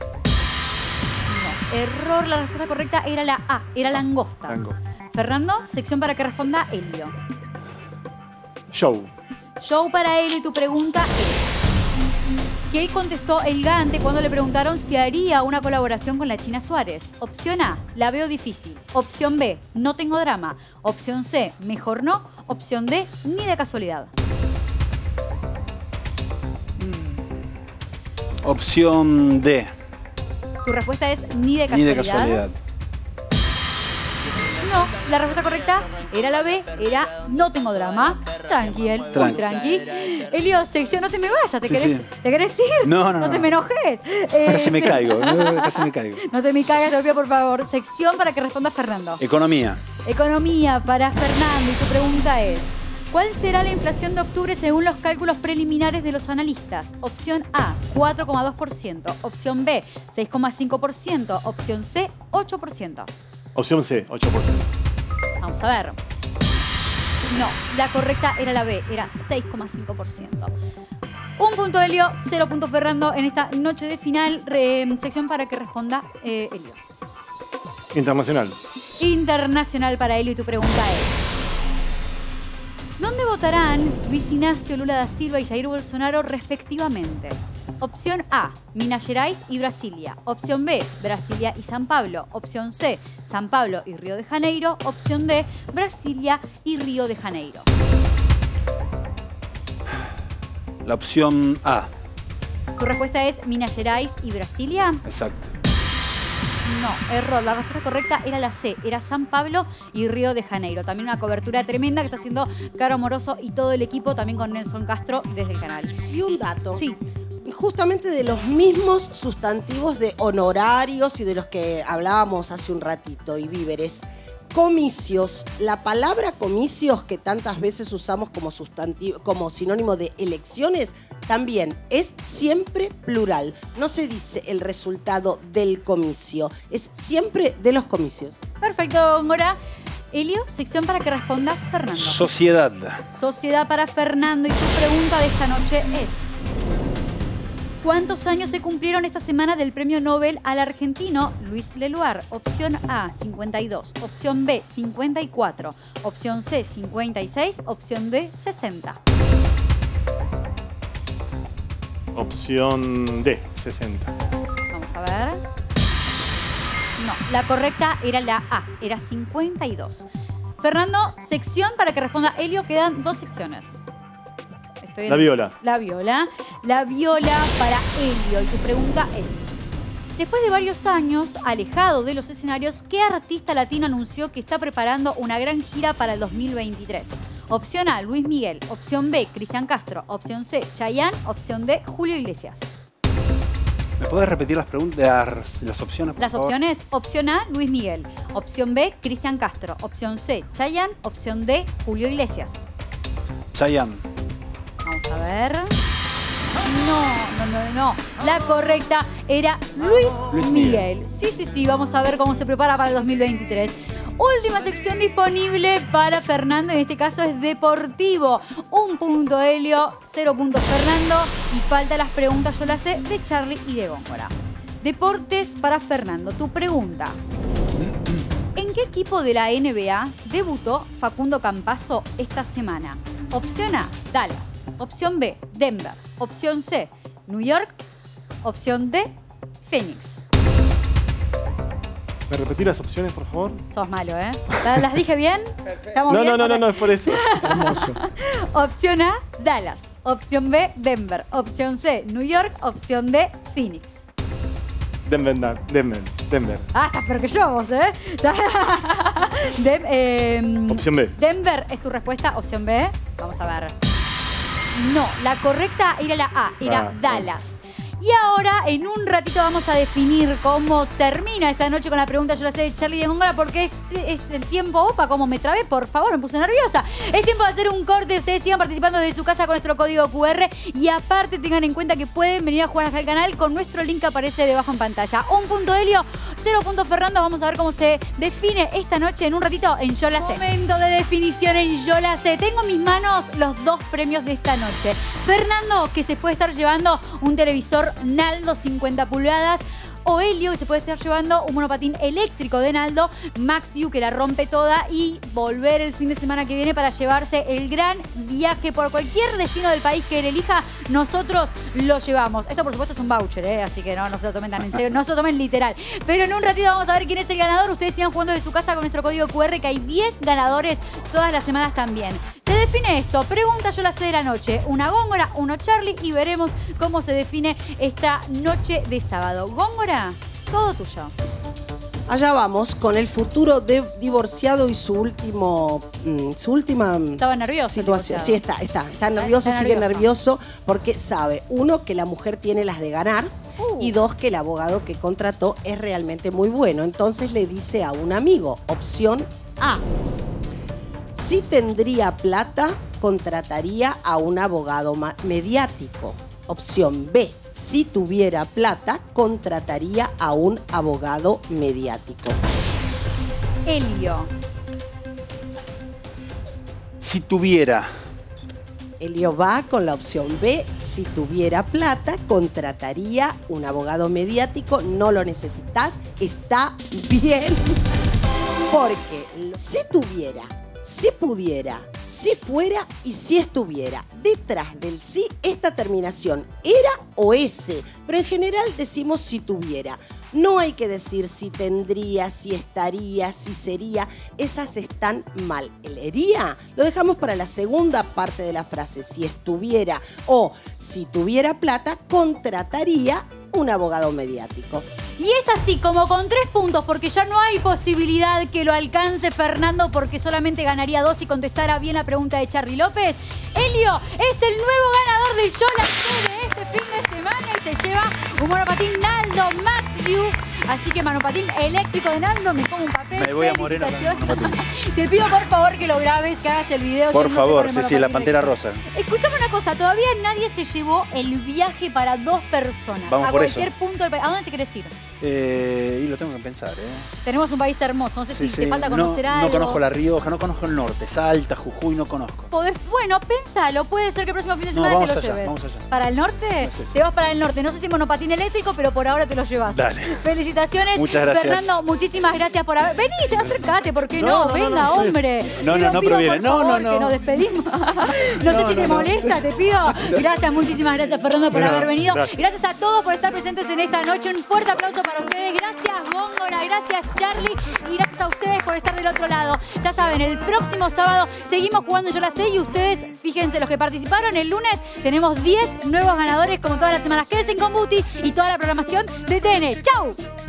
error. La respuesta correcta era la A, era langostas. Fernando, sección para que responda Elio. Show. Show para Elio y tu pregunta es: ¿Qué contestó el Gante cuando le preguntaron si haría una colaboración con la China Suárez? Opción A, la veo difícil. Opción B, no tengo drama. Opción C, mejor no. Opción D, ni de casualidad. Opción D. Tu respuesta es ni de casualidad. Ni de casualidad. No, la respuesta correcta era la B, era no tengo drama. Tranqui, muy tranqui. Elio, sección, no te me vayas, ¿te querés ir? No te me enojes. Casi me caigo, casi me caigo. No te me caigas, te lo pido por favor. Sección para que responda Fernando. Economía. Economía para Fernando y tu pregunta es: ¿cuál será la inflación de octubre según los cálculos preliminares de los analistas? Opción A, 4,2%. Opción B, 6,5%. Opción C, 8%. Opción C, 8%. Vamos a ver. No, la correcta era la B, era 6,5%. Un punto Elio, 0 puntos Fernando en esta noche de final. Sección para que responda Elio. Internacional. Internacional para Elio y tu pregunta es: ¿dónde votarán Luis Ignacio Lula da Silva y Jair Bolsonaro respectivamente? Opción A, Minas Gerais y Brasilia. Opción B, Brasilia y San Pablo. Opción C, San Pablo y Río de Janeiro. Opción D, Brasilia y Río de Janeiro. La opción A. ¿Tu respuesta es Minas Gerais y Brasilia? Exacto. No, error. La respuesta correcta era la C, era San Pablo y Río de Janeiro. También una cobertura tremenda que está haciendo Caro Moroso y todo el equipo, también con Nelson Castro desde el canal. Y un dato. Sí. Justamente de los mismos sustantivos de honorarios y de los que hablábamos hace un ratito, y víveres. Comicios. La palabra comicios, que tantas veces usamos como sustantivo, como sinónimo de elecciones, también es siempre plural. No se dice el resultado del comicio, es siempre de los comicios. Perfecto, Mora. Elio, sección para que responda Fernando. Sociedad. Sociedad para Fernando y tu pregunta de esta noche es: ¿cuántos años se cumplieron esta semana del premio Nobel al argentino Luis Leluar? Opción A, 52. Opción B, 54. Opción C, 56. Opción D, 60. Opción D, 60. Vamos a ver. No, la correcta era la A, era 52. Fernando, sección para que responda Elio. Quedan 2 secciones. La viola. La viola. La viola para Elio. Y tu pregunta es: después de varios años alejado de los escenarios, ¿qué artista latino anunció que está preparando una gran gira para el 2023? Opción A, Luis Miguel. Opción B, Cristian Castro. Opción C, Chayanne. Opción D, Julio Iglesias. ¿Me podés repetir las preguntas, las opciones, por Las favor? opciones: opción A, Luis Miguel. Opción B, Cristian Castro. Opción C, Chayanne. Opción D, Julio Iglesias. Chayanne. Vamos a ver. No. La correcta era Luis Miguel. Sí. Vamos a ver cómo se prepara para el 2023. Última sección disponible para Fernando. En este caso es deportivo. 1 punto Elio, 0 puntos Fernando. Y falta las preguntas, yo las sé, de Charlie y de Góngora. Deportes para Fernando. Tu pregunta: ¿en qué equipo de la NBA debutó Facundo Campazzo esta semana? Opción A, Dallas. Opción B, Denver. Opción C, New York. Opción D, Phoenix. ¿Me repetí las opciones, por favor? Sos malo, ¿eh? ¿Las dije bien? ¿Estamos bien? No, es por eso. Hermoso. Opción A, Dallas. Opción B, Denver. Opción C, New York. Opción D, Phoenix. Denver. Ah, estás peor que yo vos, ¿eh? Opción B. Denver es tu respuesta. Opción B. Vamos a ver. No, la correcta era la A, era Dallas. Y ahora, en un ratito, vamos a definir cómo termina esta noche con la pregunta, yo la sé, de Charlie de Góngora, porque es el tiempo, opa, cómo me trabé, por favor, me puse nerviosa. Es tiempo de hacer un corte, ustedes sigan participando desde su casa con nuestro código QR y aparte tengan en cuenta que pueden venir a jugar acá al canal con nuestro link que aparece debajo en pantalla. 1 punto Elio, 0 puntos Fernando, vamos a ver cómo se define esta noche en un ratito en Yo la sé. Momento de definición en Yo la sé. Tengo en mis manos los 2 premios de esta noche. Fernando, que se puede estar llevando un televisor Naldo 50 pulgadas. o Helio, que se puede estar llevando un monopatín eléctrico de Naldo, Max U, que la rompe toda, y volver el fin de semana que viene para llevarse el gran viaje por cualquier destino del país que él elija. Nosotros lo llevamos. Esto, por supuesto, es un voucher, así que no se lo tomen tan en serio, no se lo tomen literal. Pero en un ratito vamos a ver quién es el ganador. Ustedes sigan jugando de su casa con nuestro código QR, que hay 10 ganadores todas las semanas también. Se define esto. Pregunta yo la sé de la noche. Una Góngora, uno Charlie, y veremos cómo se define esta noche de sábado. Góngora, todo tuyo. Allá vamos con el futuro divorciado y su última Estaba nervioso situación. Sí, está nervioso, sigue nervioso porque sabe, uno, que la mujer tiene las de ganar y dos, que el abogado que contrató es realmente muy bueno. Entonces le dice a un amigo, opción A: si tendría plata, contrataría a un abogado mediático. Opción B: si tuviera plata, contrataría a un abogado mediático. Helio. Si tuviera. Helio va con la opción B: si tuviera plata, contrataría un abogado mediático. No lo necesitas, está bien. Porque si tuviera, si pudiera, si fuera y si estuviera. Detrás del sí, esta terminación era o ese, pero en general decimos si tuviera. No hay que decir si tendría, si estaría, si sería. Esas están mal. El ería lo dejamos para la segunda parte de la frase. Si estuviera o si tuviera plata, contrataría un abogado mediático. Y es así, como con 3 puntos, porque ya no hay posibilidad que lo alcance Fernando, porque solamente ganaría 2 si contestara bien la pregunta de Charly López. Helio es el nuevo ganador del Yo la sé de este fin de semana y se lleva un monopatín Naldo Max U. Así que monopatín eléctrico de Naldo, me pongo un papel. Me voy a Moreno. Te pido por favor que lo grabes, que hagas el video. Por favor, sí, la Pantera Rosa. Escuchame una cosa, todavía nadie se llevó el viaje para 2 personas. Vamos a por cualquier eso. punto del país. ¿A dónde te querés ir? Y lo tengo que pensar, Tenemos un país hermoso, no sé si te falta conocer algo. No conozco La Rioja, no conozco el norte, Salta, Jujuy, no conozco. Bueno, pensalo, puede ser que el próximo fin de semana te lo lleves. Vamos allá. ¿Para el norte? Sí. Te vas para el norte. No sé si monopatín eléctrico, pero por ahora te lo llevas. Dale. Felicitaciones. Muchas gracias. Fernando, muchísimas gracias por haber... Vení, ya acércate, ¿por qué no? Venga, hombre. No, pido, viene. Por favor, que nos despedimos. No sé si te molesta, te pido. Gracias, muchísimas gracias, Fernando, por haber venido. Gracias a todos por estar presentes en esta noche. Un fuerte aplauso para ustedes. Gracias, Góngora. Gracias, Charly. Y gracias a ustedes por estar del otro lado. Ya saben, el próximo sábado seguimos jugando Yo la sé, y ustedes, fíjense, los que participaron el lunes, tenemos 10 nuevos ganadores como todas las semanas. Quédense con Buti y toda la programación de TN. ¡Chau!